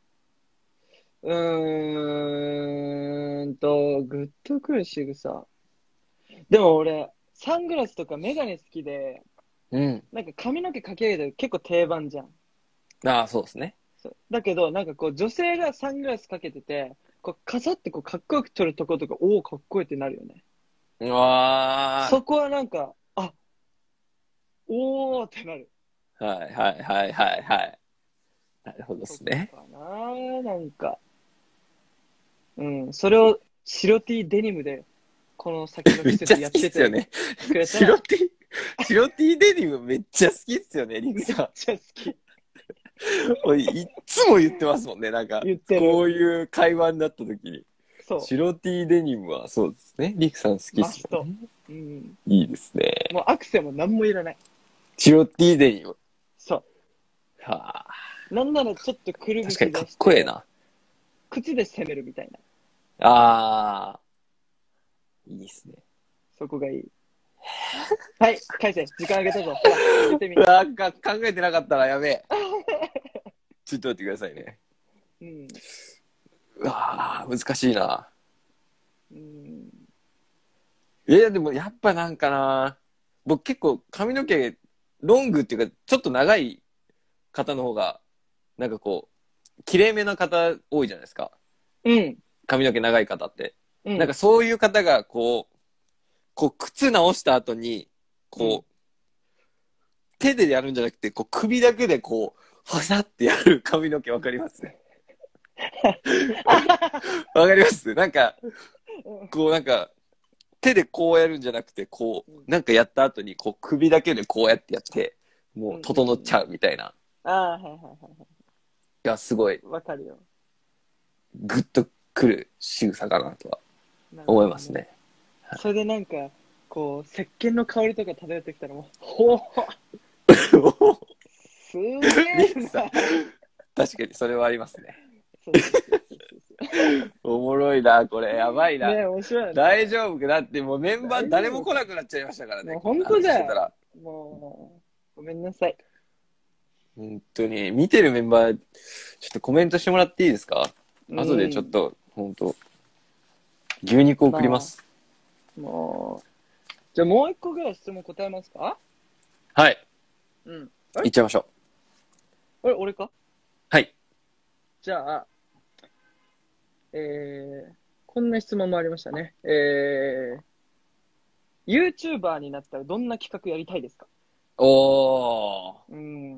グッとくる仕草。でも俺、サングラスとかメガネ好きで、 うん。 なんか髪の毛かけるで結構定番じゃん。 ああ、そうですね。 そうだけど、なんかこう、女性がサングラスかけてて、こう、カサってこう、かっこよく撮るとことか、おお、かっこいいってなるよね。 うわそこはなんか、おーってなる。 ー。はいはいはいはいはい。なるほどですね。 そっかななんか。うん、それを白 T デニムで、この先のめっちゃ好き季節やっててっすよね。 くれたら、 白 T、白 T デニムめっちゃ好きっすよね、リクめっさちゃ好き。 ん。おいっつも言ってますもんね、なんか。 言ってる。 こういう会話になった時に。 そう。 白 T デニムはそうですね。リクさん好きっマスト。 すよね。 うん。 いいですね。 もうアクセも何もいらない。 白 T デニム。 そはあ。 う。なんならちょっとくるぶし確かにかっ出して、 こええな。 靴で攻めるみたいな。 ああ。いいっすね。 そこがいい。はい、海星、時間あげたぞ。ほら、言ってみ。 なんか考えてなかったらやべえ。ちょっと待ってくださいね。 うん。 うわー難しいな。 うん。 でもやっぱなんかな。僕結構髪の毛ロングっていうかちょっと長い方の方がなんかこう綺麗めな方多いじゃないですか。 うん。 髪の毛長い方って。 うん。 なんかそういう方がこう靴直した後にこう、手でやるんじゃなくてこう首だけでこうファサってやる髪の毛わかりますわかりますなんかこうなんか手でこうやるんじゃなくてこうなんかやった後にこう首だけでこうやってやってもう整っちゃうみたいな。 はいはいはい。 いやすごいわかるよ。 グッとくる仕草かなとは思いますね。 それでなんか、こう、石鹸の香りとか漂ってきたらもう、ほーすげえな。 確かにそれはありますね。 そうそうそうそうおもろいなこれやばいな。 ね面白いね。 大丈夫だってもうメンバー誰も来なくなっちゃいましたからね。 もう本当だよこんな話してたらもう、ごめんなさい。 本当に見てるメンバーちょっとコメントしてもらっていいですか？後でちょっと本当牛肉送ります。 もじゃあもう一個ぐらい質問答えますか？ はい。 うん。 いっちゃいましょう。 俺か？ はい。 じゃあ、こんな質問もありましたね。YouTuber になったらどんな企画やりたいですか？ おー。 うん。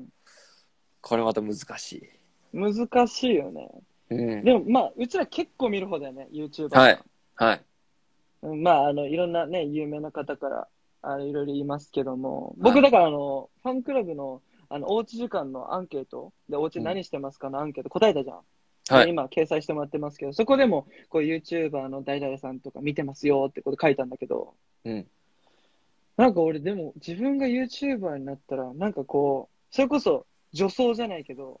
これまた難しい。 難しいよね。 うん。 でも、まあ、うちら結構見る方だよね、YouTuber さん。 はい。はい。 うん、まあ、いろんなね、有名な方から、いろいろ言いますけども、僕、 はい。 だから、ファンクラブの、おうち時間のアンケートで、おうちうん。 何してますかのアンケート答えたじゃん。で、 はい。 今、掲載してもらってますけど、そこでも、こう、YouTuber の誰々さんとか見てますよってこと書いたんだけど、 うん。 なんか俺、でも、自分が YouTuber になったら、なんかこう、それこそ、女装じゃないけど、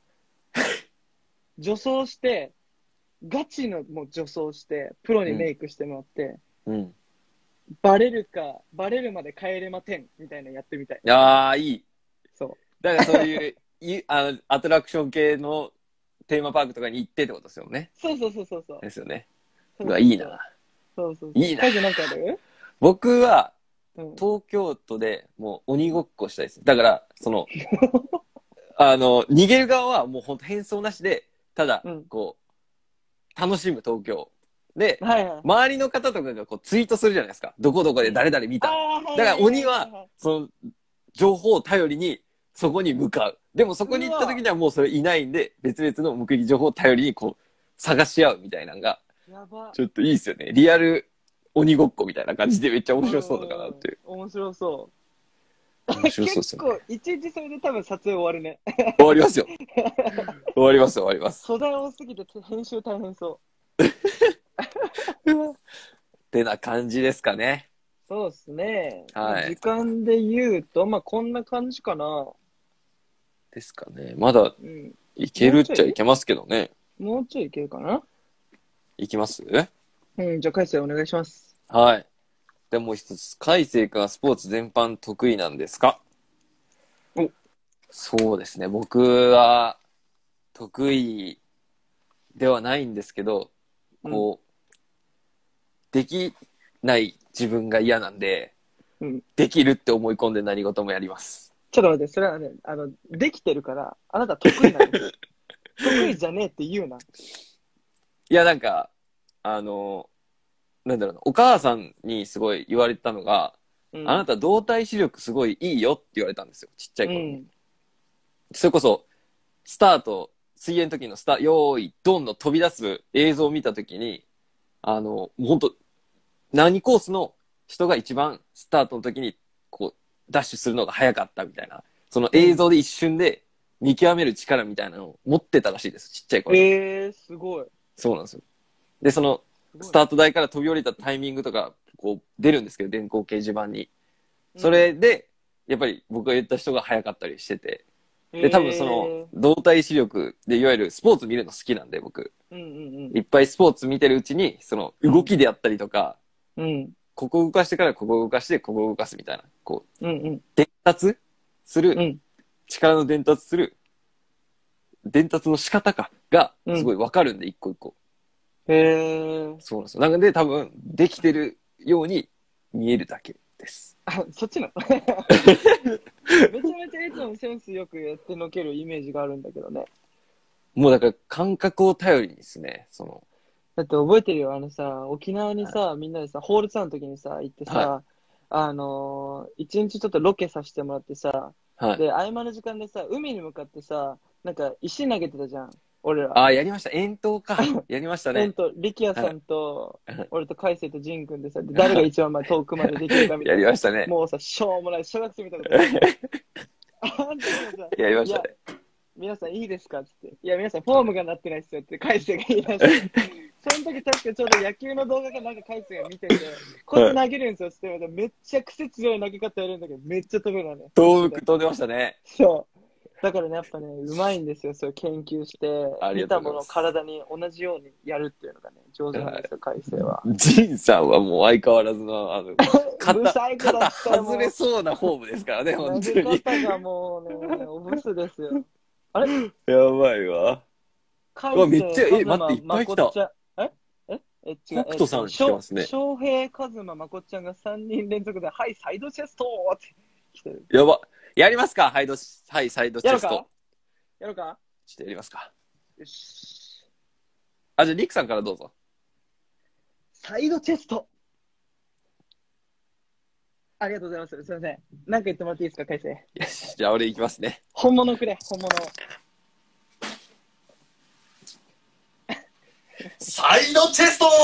女装して、ガチのもう女装して、プロにメうん。 イクしてもらって、 うん。 バレるか、バレるまで帰れません、みたいなのやってみたい。 いやー、いい。 そだからそういう、アトラクション系のテーマパークとかに行ってってことですよね。 う。そうそうそうそうそう。 ですよね。うわ、 そうそうそう。 いいな。 そうそうそう。 いいな。 カイ君なんかある？ 僕は、 うん。 東京都でもう鬼ごっこしたいです。だから、逃げる側はもう本当変装なしで、ただ、 うん。 こう、楽しむ東京。で、 はいはい。 周りの方とかがこうツイートするじゃないですか。どこどこうん。 で誰々見ああ、 た。 はいだからはいはいはい鬼は、 はい。 その、情報を頼りに、そこに向かう。でもそこに行った時うわ、 にはもうそれいないんで、別々の目撃情報を頼りにこう、探し合うみたいなのが、 やば。 ちょっといいですよね。リアル鬼ごっこみたいな感じでめっちゃ面うんう白そうだかなっんうん。 て。 面白そう。 面白そう結ですよね。 構、一日それで多分撮影終わるね。 終わりますよ。終わります、終わります。 素材多すぎて編集大変そう。 ってな感じですかね。 そうですね。まあ、時はい。 間で言うと、まあ、こんな感じかな。 ですかね。まだうん。 いけるっもうちょいちゃいけますけどね。 もうちょいいけるかな。 いきます？ うん、じゃあ、海星お願いします。 はい。でもう一つ、海星君はスポーツ全般得意なんですか？ お、 そうですね。僕は得意ではないんですけど、 うん、 こう、できない自分が嫌なんで、 うん。 できるって思い込んで何事もやります。 ちょっと待って、それはね、できてるから、あなた得意なんです。得意じゃねえって言うな。 いや、なんか、あの、なんだろうな、お母さんにすごい言われたのが、 うん、 あなた動体視力すごいいいよって言われたんですよ。ちっちゃい頃に。 うん、 それこそ、スタート、水泳の時のよーい、ドンの飛び出す映像を見た時に、もう本当何コースの人が一番スタートの時に、こう、ダッシュするのが早かったみたいな、そのうん。 映像で一瞬で見極める力みたいなのを持ってたらしいです。ちっちゃい頃に。 すごい。 そうなんですよ。で、その、 すごいね。 スタート台から飛び降りたタイミングとか、こう、出るんですけど、電光掲示板に。そうん。 れで、やっぱり僕が言った人が早かったりしてて。で、多分その、 え動体視力で、いわゆるスポーツ見るの好きなんで、僕。 うんうんいっぱいスポーツ見てるうちに、その、 うん。 動きであったりとか、 うん。 ここ動かしてからここ動かして、ここ動かすみたいな、こう、 うんうん。 伝達する、 うん。 力の伝達する、伝達の仕方か、が、 うん。 すごいわかるんで、一個一個。 へえ。 そうなんですよ。なので、多分、できてるように見えるだけです。 あ、そっちなの？めちゃめちゃいつもセンスよくやってのけるイメージがあるんだけどね。 もうだから、感覚を頼りにですね、 だって覚えてるよ、沖縄にさ、みんなでさ、ホールツアーの時にさ、行ってはい、 さ、一日ちょっとロケさせてもらってさ、 はい。 で、合間の時間でさ、海に向かってさ、なんか石投げてたじゃん、俺ら。 あ、やりました。遠投か。やりましたね。 力也はい。 さんと、 はい。 俺と海星と仁君でさ、で誰が一番前遠くまでできるかみやたいな。 りましたね。 もうさ、しょうもない、小学生みたいなことやってたじゃん。あん時もさ、 やりまいや、 したね。 皆さんいいですかつって。いや、皆さんフォームがなってないっすよって海星が言い出して。その時確かちょうど野球の動画かなんか海星が見てて、こうやって投げるんですよっつって、めっちゃ癖強い投げ方やるんだけど、めっちゃ飛べるのね。 遠く飛んでましたね。 そう。だからね、やっぱね、うまいんですよ。それ研究して、 ありがとう見たものをございます。 体に同じようにやるっていうのがね、上手なんはい。 ですよ、海星は。 ジンさんはもう相変わらずの、 ブサイクだ肩ったよ、 外れもそうなフォームですからね、 う。投げ本当に。 方がもうね、おブスですよ。あれやばいわ。うわ、 海星、 めっちゃ、 カズマ、 待って、いっぱい来た。 まこっちゃ、え違う。 北斗さん来てますね。 翔平、和馬、まこっちゃんが3人連続で、はい、サイドチェストって来てる。 やば。やりますかはい、サイドチェスト。 やろうかちょっとやりますか。 よし。 あ、じゃあ、リクさんからどうぞ。 サイドチェスト。ありがとうございます。すいません。なんか言ってもらっていいですか、海星。 よし、じゃあ俺行きますね。 本物くれ、本物。 サイドチェスト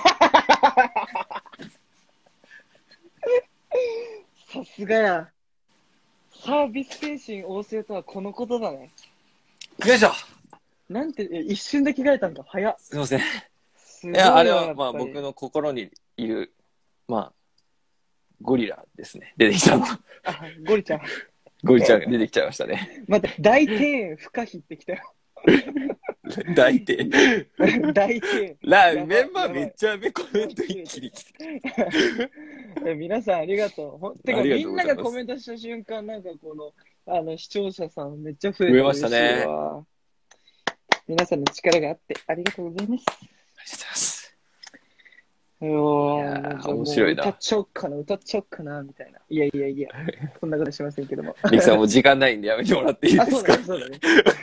さすがや。サービス精神旺盛とはこのことだね。 よいしょ。 なんて、一瞬で着替えたんか、早っ。 すいません。 すごいよいや、あれは、 やっぱり僕の心にいる、ゴリラですね。出てきたの。 あ、ゴリちゃん。 ゴリちゃんが出てきちゃいましたね。 待って、大庭園不可避ってきたよ。 大抵。 大庭園。 メンバーめっちゃコメント一気に来て。 皆さんありがとう。てか、 ありがみとうんございますながコメントした瞬間、なんかこの、視聴者さんめっちゃ増えて増えましたね嬉しいわ。皆さんの力があってありがとうございます。 ありがとうございます。 いやー面白いな歌っちゃおっかな、みたいな。いや、そんなことしませんけども。 リクさんもう時間ないんでやめてもらっていいであ、 すか。 そうだね。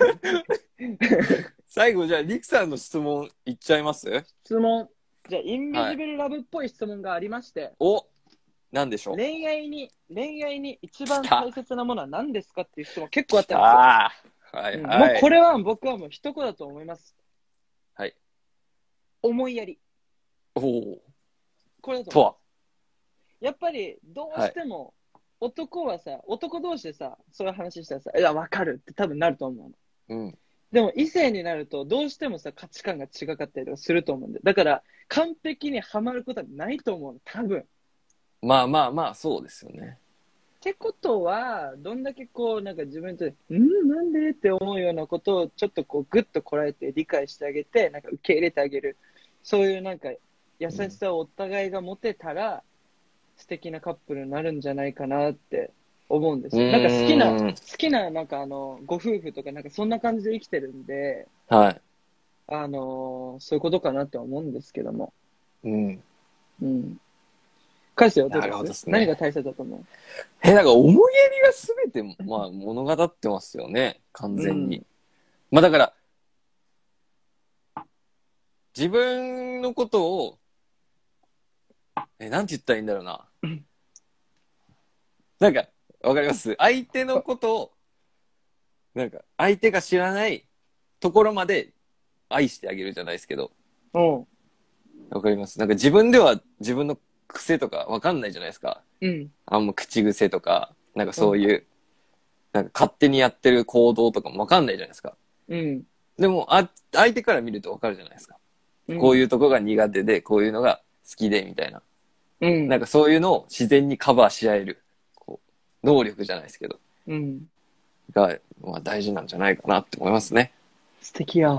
最後、じゃあ、リクさんの質問いっちゃいます？ 質問。じゃあ、インビジブルラブっぽい質問がありまして、 お、なんでしょう。 恋愛に一番大切なものは何ですかっていう質問結構あったんああ、はいですよ。 はい。 もうこれは僕はもう一言だと思います。 はい。 思いやり。 おお。 これだとと思う。 は。 やっぱりどうしても男はさ、男同士でさ、そういう話したらさ、いや、わかるって多分なると思うの。 うん。 でも異性になるとどうしてもさ、価値観が違かったりとかすると思うんで。だから完璧にはまることはないと思うの、多分。 そうですよね。 ってことは、どんだけこう、なんか自分と、なんでって思うようなことをちょっとこう、ぐっとこらえて理解してあげて、なんか受け入れてあげる。そういうなんか、優しさをお互いが持てたら、素敵なカップルになるんじゃないかなって思うんですよ。なんか好きな、なんかご夫婦とかなんかそんな感じで生きてるんで、 はい。 そういうことかなって思うんですけども。 うん。 返すよ、どうなるほどですね何が大切だと思う？ なんか思いやりがすべて、物語ってますよね。完全に。だから、自分のことを、なんて言ったらいいんだろうな。なんか、わかります？相手のことを、なんか、相手が知らないところまで愛してあげるじゃないですけど。わかります？なんか自分では自分の癖とかわかんないじゃないですか。もう口癖とか、なんかそういう、なんか勝手にやってる行動とかもわかんないじゃないですか。でも、相手から見るとわかるじゃないですか。こういうとこが苦手で、こういうのが好きで、みたいな。なんかそういうのを自然にカバーし合える、能力じゃないですけど、が、大事なんじゃないかなって思いますね。 素敵や。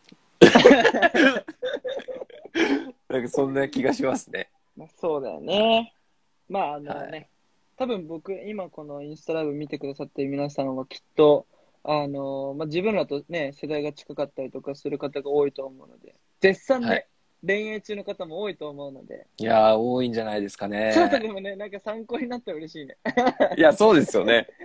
なんかそんな気がしますね。 そうだよね。多分僕、今このインスタライブ見てくださってる皆さんはきっと、自分らとね、世代が近かったりとかする方が多いと思うので、絶賛ね、恋愛中の方も多いと思うので。 いやー、多いんじゃないですかね。 そうだ、でもね、なんか参考になったら嬉しいね。 いや、そうですよね。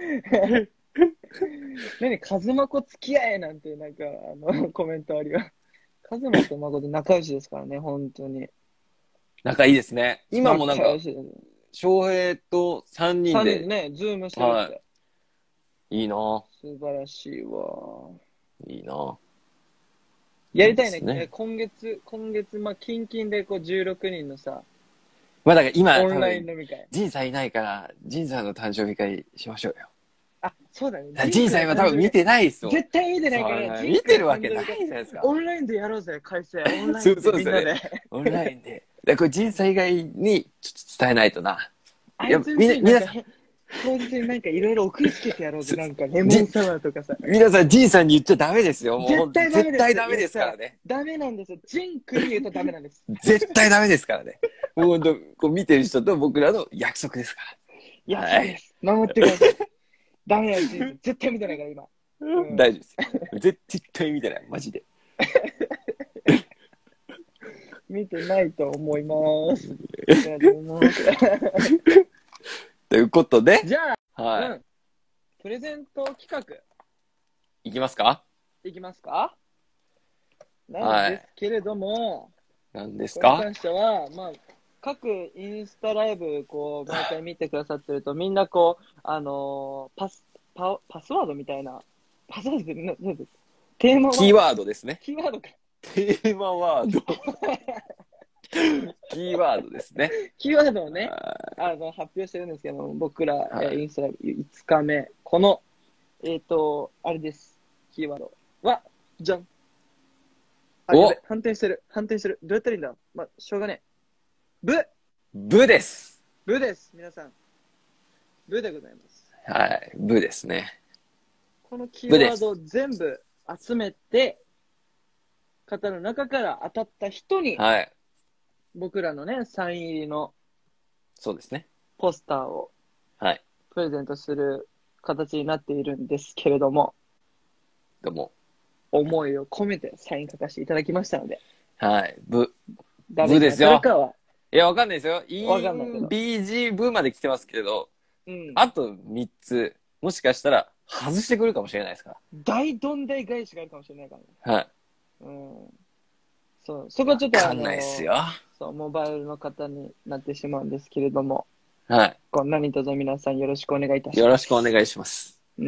数まこ付き合えなんて、なんか、コメントありは。数まと誠仲良しですからね、本当に。 仲いいですね。今もなんか、翔平と3人で。 3人ね、ズームしてるって。 いいなぁ。 素晴らしいわ。 いいなぁ。 やりたいね。今月、キンキンでこう16人のさ、 だから今、 オンライン飲み会。 ジンさんいないから、ジンさんの誕生日会しましょうよ。 あ、そうだね。 ジンさん今多分見てないっすもん。 絶対見てないから、 見てるわけないじゃないですか。 オンラインでやろうぜ、開催。オンラインでみんなで。 オンラインで。これジンさん以外にちょっと伝えないとな。 いや、皆さん。当日になんかいろいろ送りつけてやろうぜ。なんかレモンサワーとかさ。 皆さん、ジンさんに言っちゃダメですよ。もう絶対ダメですからね。 ダメなんですよ。ジンクに言うとダメなんです。 絶対ダメですからね。もう本当、見てる人と僕らの約束ですから。 約束です。守ってください。ダメだよ、絶対見てないから今。 大丈夫です。絶対見てない、マジで。 見てないと思います。ありがとうございます。 ということで、 じゃあ、 はい。 プレゼント企画いきますか？ いきますか？なんですはい。 けれども、 何ですか？ これに関しては、まあ、各インスタライブ、こう、毎回見てくださってると、みんなこう、パスワードみたいな、パスワードってなんですテーマワードキーワードですね。 キーワードか。 テーマワード。キーワードですね。 キーワードをね、 は発表してるんですけども、僕ら、 い。はい。 インスタライブ5日目、この、あれです。キーワードは、じゃん。あ、やお、 べ、反転してる。反転してる。どうやったらいいんだ？まあ、しょうがねえ。 ブです。 ブです。皆さん。ブでございます。 はい。ブですね。 このキーブです。 ワードを全部集めて、方の中から当たった人に、 はい。 僕らのね、サイン入りのそうですね。 ポスターをはい。 プレゼントする形になっているんですけれども、 どうも。 思いを込めてサイン書かせていただきましたので、 はい。ブ。ブ誰に当ですよ。 たるかはいや、わかんないですよ。 わかんないけど。 BG ブまで来てますけど、 うん。 あと3つ、もしかしたら外してくるかもしれないですか大どんでん返しがあるかもしれないからね。 ら。はい。 うん。そう。そこはちょっとわかんないっすよ。 そう、モバイルの方になってしまうんですけれども、 はい。 何卒皆さんよろしくお願いいたしよろます。 しくお願いします。 うん。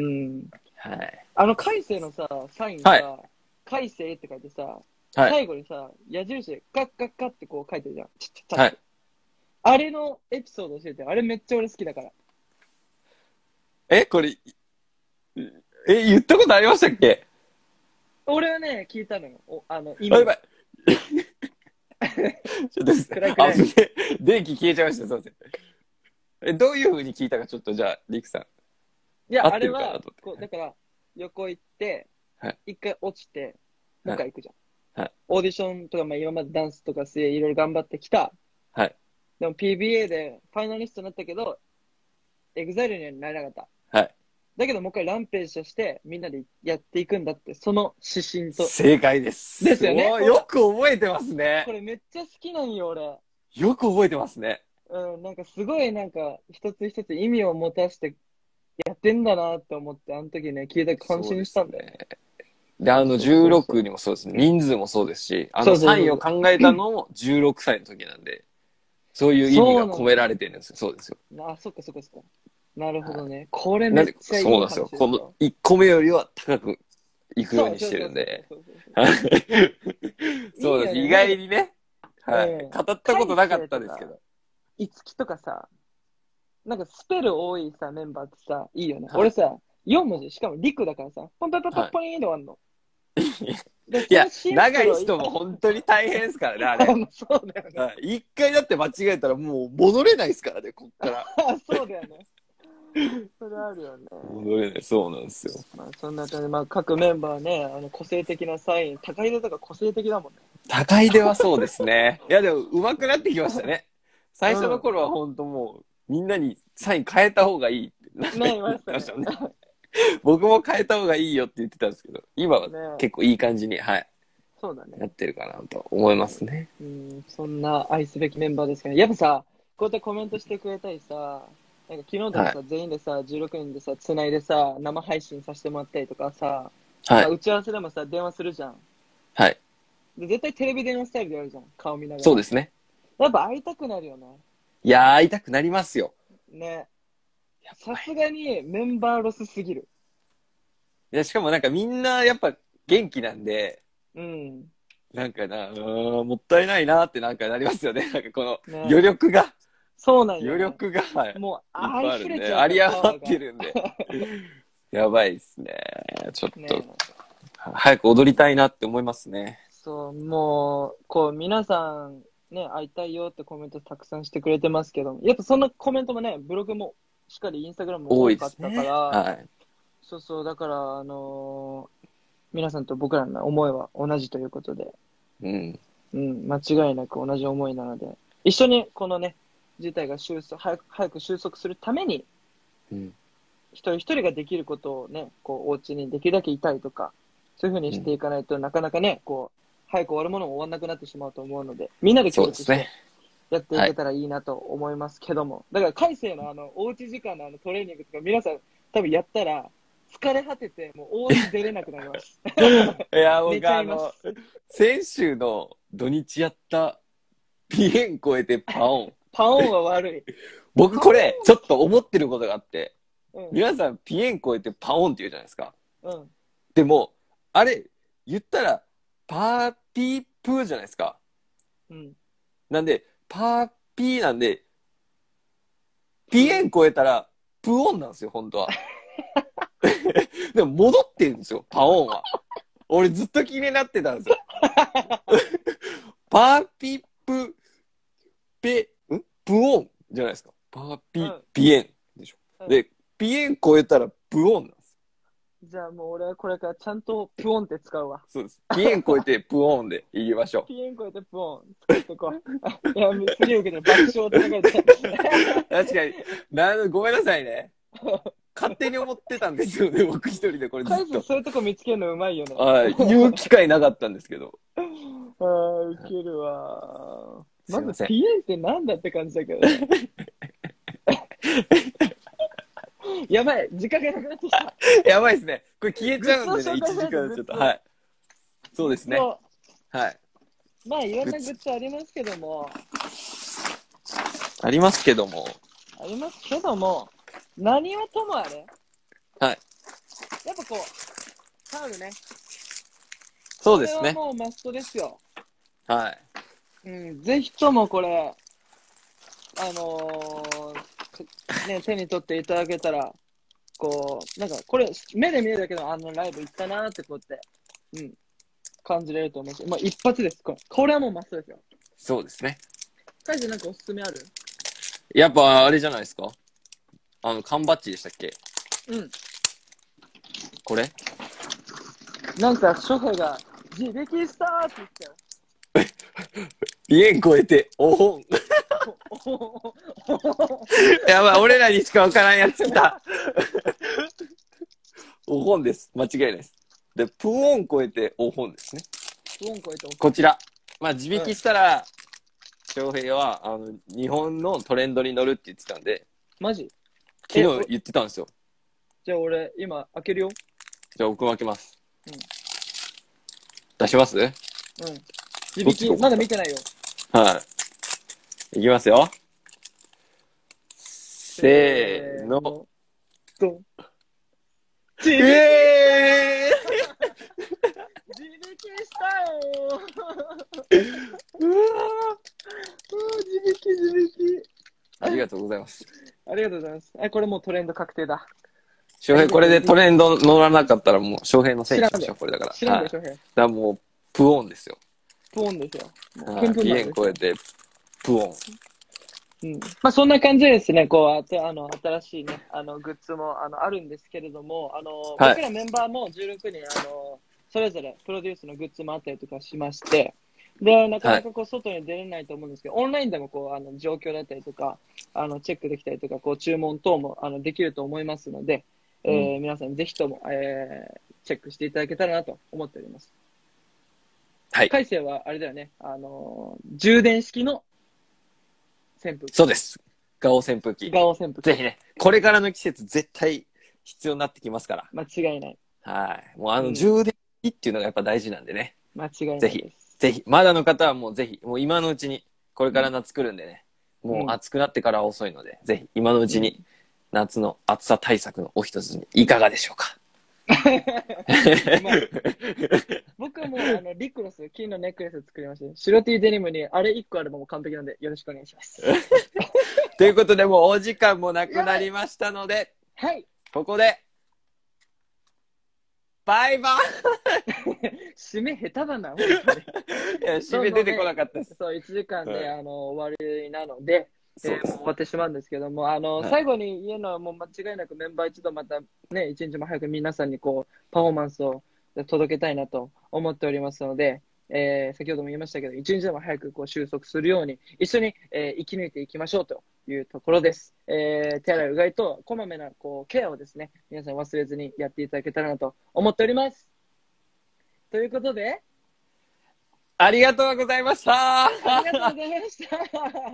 はい。 海星のさ、サインはい。 さ、海星って書いてさ、 はい。 最後にさ、矢印でカッカッカッってこう書いてるじゃん。ちっちゃって。 はい。 あれのエピソード教えて。あれめっちゃ俺好きだから。 これ、言ったことありましたっけ？ 俺はね、聞いたのよ。意あ、や味を。 ばい。ちょっとですね。あ、 暗くない。 すげえ。電気消えちゃいました。すいません。どういう風に聞いたかちょっとじゃあ、リクさん、 いや、 合ってるかなあれは、 と思って。 だから、横行って、 はい。 一回落ちて、もうはい。 一回行くじゃん。 はい。 オーディションとか、まあ今までダンスとか水泳いろいろ頑張ってきた。 はい。 でも PBA でファイナリストになったけど、EXILE にはなれなかった。 はい。 だけどもう一回ランページとしてみんなでやっていくんだって、その指針と。 正解です。 ですよね。 おー、よく覚えてますね。 これめっちゃ好きなんよ、俺。 よく覚えてますね。 うん、なんかすごいなんか一つ一つ意味を持たしてやってんだなって思って、あの時ね、聞いた時感そうで心したんだよね。 すね。で、 そうそうそうそ 16 う。 にもそうですね。人数もそうですし、 そうそうサインをそうそ考えたのも16歳の時なんで、そういう。 う意味がそうなんだよ。 込められてるんですよ。そうですよ。 あ、そっかそっかそっか。なるほどはね。これい。なんで、 めっちゃいいそうなんですよ。この話ですよ。 1個目よりは高く行くようそうにしてそうそうそうそるんで。 うそうそう。 はいそうです。 いいよね。 意なんか、 外にね。はい。 うん。 語ったこと海なかっ星とか、 たですけど。 五木とかさ、なんかスペル多いさ、メンバーってさ、いいよね。 はい。 俺さ、4文字、しかもリクだからさ、ポンポンポンポンはい。 ポンで終わんの。で、 いや、 そのシンプルを、 長い人も本当に大変ですからね、あれ。 そうだよね。 はい。一回だって間違えたらもう戻れないですからね、こっから。 そうだよね。それあるよね。 戻れない。そうなんですよ。 まあ、そんな感じで、まあ、各メンバーね、個性的なサイン、高い出とか個性的だもんね。 高いではそうですね。いや、でも上手くなってきましたね。最初のう頃は本当もう、みんなにサイン変えた方がいいってなんかん。ね、 言っいましたね。 てましたもんね。僕も変えた方がいいよって言ってたんですけど、今はね、 結構いい感じに、はい、 そうだね。 なってるかなと思いますね。 うん、そんな愛すべきメンバーですけど、やっぱさ、こうやってコメントしてくれたりさ、なんか昨日とかはい。 さ、全員でさ、16人でさ、つないでさ、生配信させてもらったりとかさ、まあ、 はい。 打ち合わせでもさ、電話するじゃん。 はい。 で、絶対テレビ電話スタイルでやるじゃん。顔見ながら。 そうですね。 やっぱ会いたくなるよね。 いやー、会いたくなりますよ。 ね。さやっぱり。 すがにメンバーロスすぎる。 いや、しかもなんかみんなやっぱ元気なんで、 うん。 なんかな、もったいないなってなんかなりますよね。なんかこのね。 余力が、 そうなんよね。 余力が、はい、 もう、 いっぱいあるんで、 愛溢れちゃう有りからパワー余ってるんで、やばいっすね。ちょっが。 と、 ね。 早く踊りたいなって思いますね。 そう、もう、こう、皆さん、ね、会いたいよってコメントたくさんしてくれてますけど、やっぱそんなコメントもね、ブログもしっかりインスタグラムも多いで多かったかすね。 ら、 はい。 そうそう、だから、皆さんと僕らの思いは同じということで、 うん。 うん、間違いなく同じ思いなので、一緒にこのね、事態が早く収束するために、 うん。 一人一人ができることをね、こう、お家にできるだけいたいとか、そういうふうにしていかないとなかなかね、こう、 早く終わるものも終わんなくなってしまうと思うので、みんなで協力してそうですね。 やっていけたらいいなと思いますけども、だから海星のおうち時間のトレーニングとか皆さん多分やったら疲れ果ててもう応援出れなくなります。 いや、僕寝ちゃいます。 先週の土日やったピエン超えてパオン。 パオンは悪い。 僕これ、ちょっと思ってることがあって、 うん。 皆さんピエン超えてパオンって言うじゃないですか。 うん。 でも、あれ、言ったら、パーピープーじゃないですか。 うん。 なんで、パーピーなんで、ピエン超えたら、プオンなんですよ、本当は。でも戻ってるんですよ、パオンは。俺ずっと気になってたんですよ。パーピープ、プオンじゃないですか。パーピ、 うん。 ピエンでしょ。 うん。 で、ピエン超えたらプオンなんです。 じゃあもう俺はこれからちゃんとプオンって使うわ。 そうです。ピエン超えてプオンでいきましょう。 ピエン超えてプオン使ってこう。いや、次受けて爆笑って書いて。 確かに。ごめんなさいね。勝手に思ってたんですよね、僕一人でこれずっと。 海星そういうとこ見つけるのうまいよね。 言う機会なかったんですけど。 ああ、ウケるわ。まずすいません。 ピエンってなんだって感じだけどね。やばい、時間がなくなってきた。 やばいですね。これ消えちゃうんでね、1 グッズを紹介しないと時間ちょっと。はい。そうですね。 そはい。 うまあ、いろんなグッズありますけども、 ありますけども。 何はともあれ、 はい。 やっぱこう、タオルね。 そうですね。 これはもうマストですよ。 はい。 うん、ぜひともこれ、ね、手に取っていただけたら、こう、なんかこれ、目で見るだけのライブ行ったなーってこうやって、うん、感じれると思うし、まあ一発です。これはもうマストですよ。 そうですね。 カイジなんかおすすめある？ やっぱあれじゃないですか。缶バッジでしたっけ？ うん。 これなんか、ショヘが、自力スターって言ったよ。 ピエン超えて、おほん。やばい、俺らにしかわからんやつ来た。おほんです。間違いないです。で、プオン超えて、おほんですね。 ウォン超えてこちら。まあ、自引きしたら、翔平は、日本のトレンドに乗るって言ってたんで、 マジ？ 昨日言ってたんですよ。 じゃあ俺、今、開けるよ。 じゃあ、僕も開けます。 うん。 出します？ うん。自引き、まだ見てないよ。 はい。いきますよ。せーの。 ドン。 ええ自力したよー、うわ自力。 ありがとうございます。 ありがとうございます。これもうトレンド確定だ。 翔平、これでトレンド乗らなかったらもう翔平のせいにしましょう、これだから。 知らんで、 はい。 翔平。 だからもう、プオンですよ。 プオンですよ。 はい。ピエン超えて、プオン。 うん。まあそんな感じでですね、こう、新しいね、グッズも、あるんですけれども、 はい僕らメンバーも16人、それぞれプロデュースのグッズもあったりとかしまして、で、なかなかこう、外に出れないと思うんですけど、オンラインでもこう、状況だったりとか、チェックできたりとか、こう、注文等も、できると思いますので、皆さんぜひとも、チェックしていただけたらなと思っております。 はい。 海星は、あれだよね、充電式の扇風機。 そうです。ガオ扇風機。 ガオ扇風機。 ぜひね、これからの季節絶対必要になってきますから。 間違いない。 はい。もう充電器っていうのがやっぱ大事なんでね。 間違いないです。 ぜひ、ぜひ、まだの方はもうぜひ、もう今のうちに、これから夏来るんでね、もう暑くなってからは遅いので、ぜひ今のうちに夏の暑さ対策のお一つにいかがでしょうか。 僕はもうリクロス、金のネックレス作りました。白 T デニムにあれ1個あればもう完璧なんでよろしくお願いします。 ということでもうお時間もなくなりましたので、 はい。 ここで、バイバイ締め下手だな、本当に。 イいや、締め出てこなかったです。 そう、1時間で、終わりなので、もう終わってしまうんですけども、 はい最後に言うのはもう間違いなくメンバー一度またね、一日も早く皆さんにこう、パフォーマンスを届けたいなと思っておりますので、先ほども言いましたけど、一日でも早くこう収束するように、一緒に、生き抜いていきましょうというところです。手洗いうがいとこまめなこうケアをですね、皆さん忘れずにやっていただけたらなと思っております。ということで、 ありがとうございましたありがとうございました。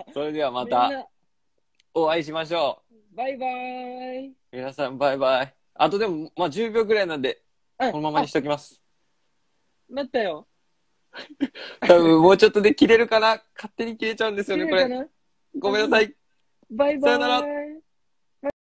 それではまみんたなお会いしましょバイバイ。 う。皆さんバイバイ。あとでも、まあ、10秒くらいなんで、 うんこのままにしときます。 なったよ。 多分もうちょっとで切れるかな。勝手に切れちゃうんですよね、これ。 綺麗かな。 ごめんなさい。 バイバイ。 さよなら。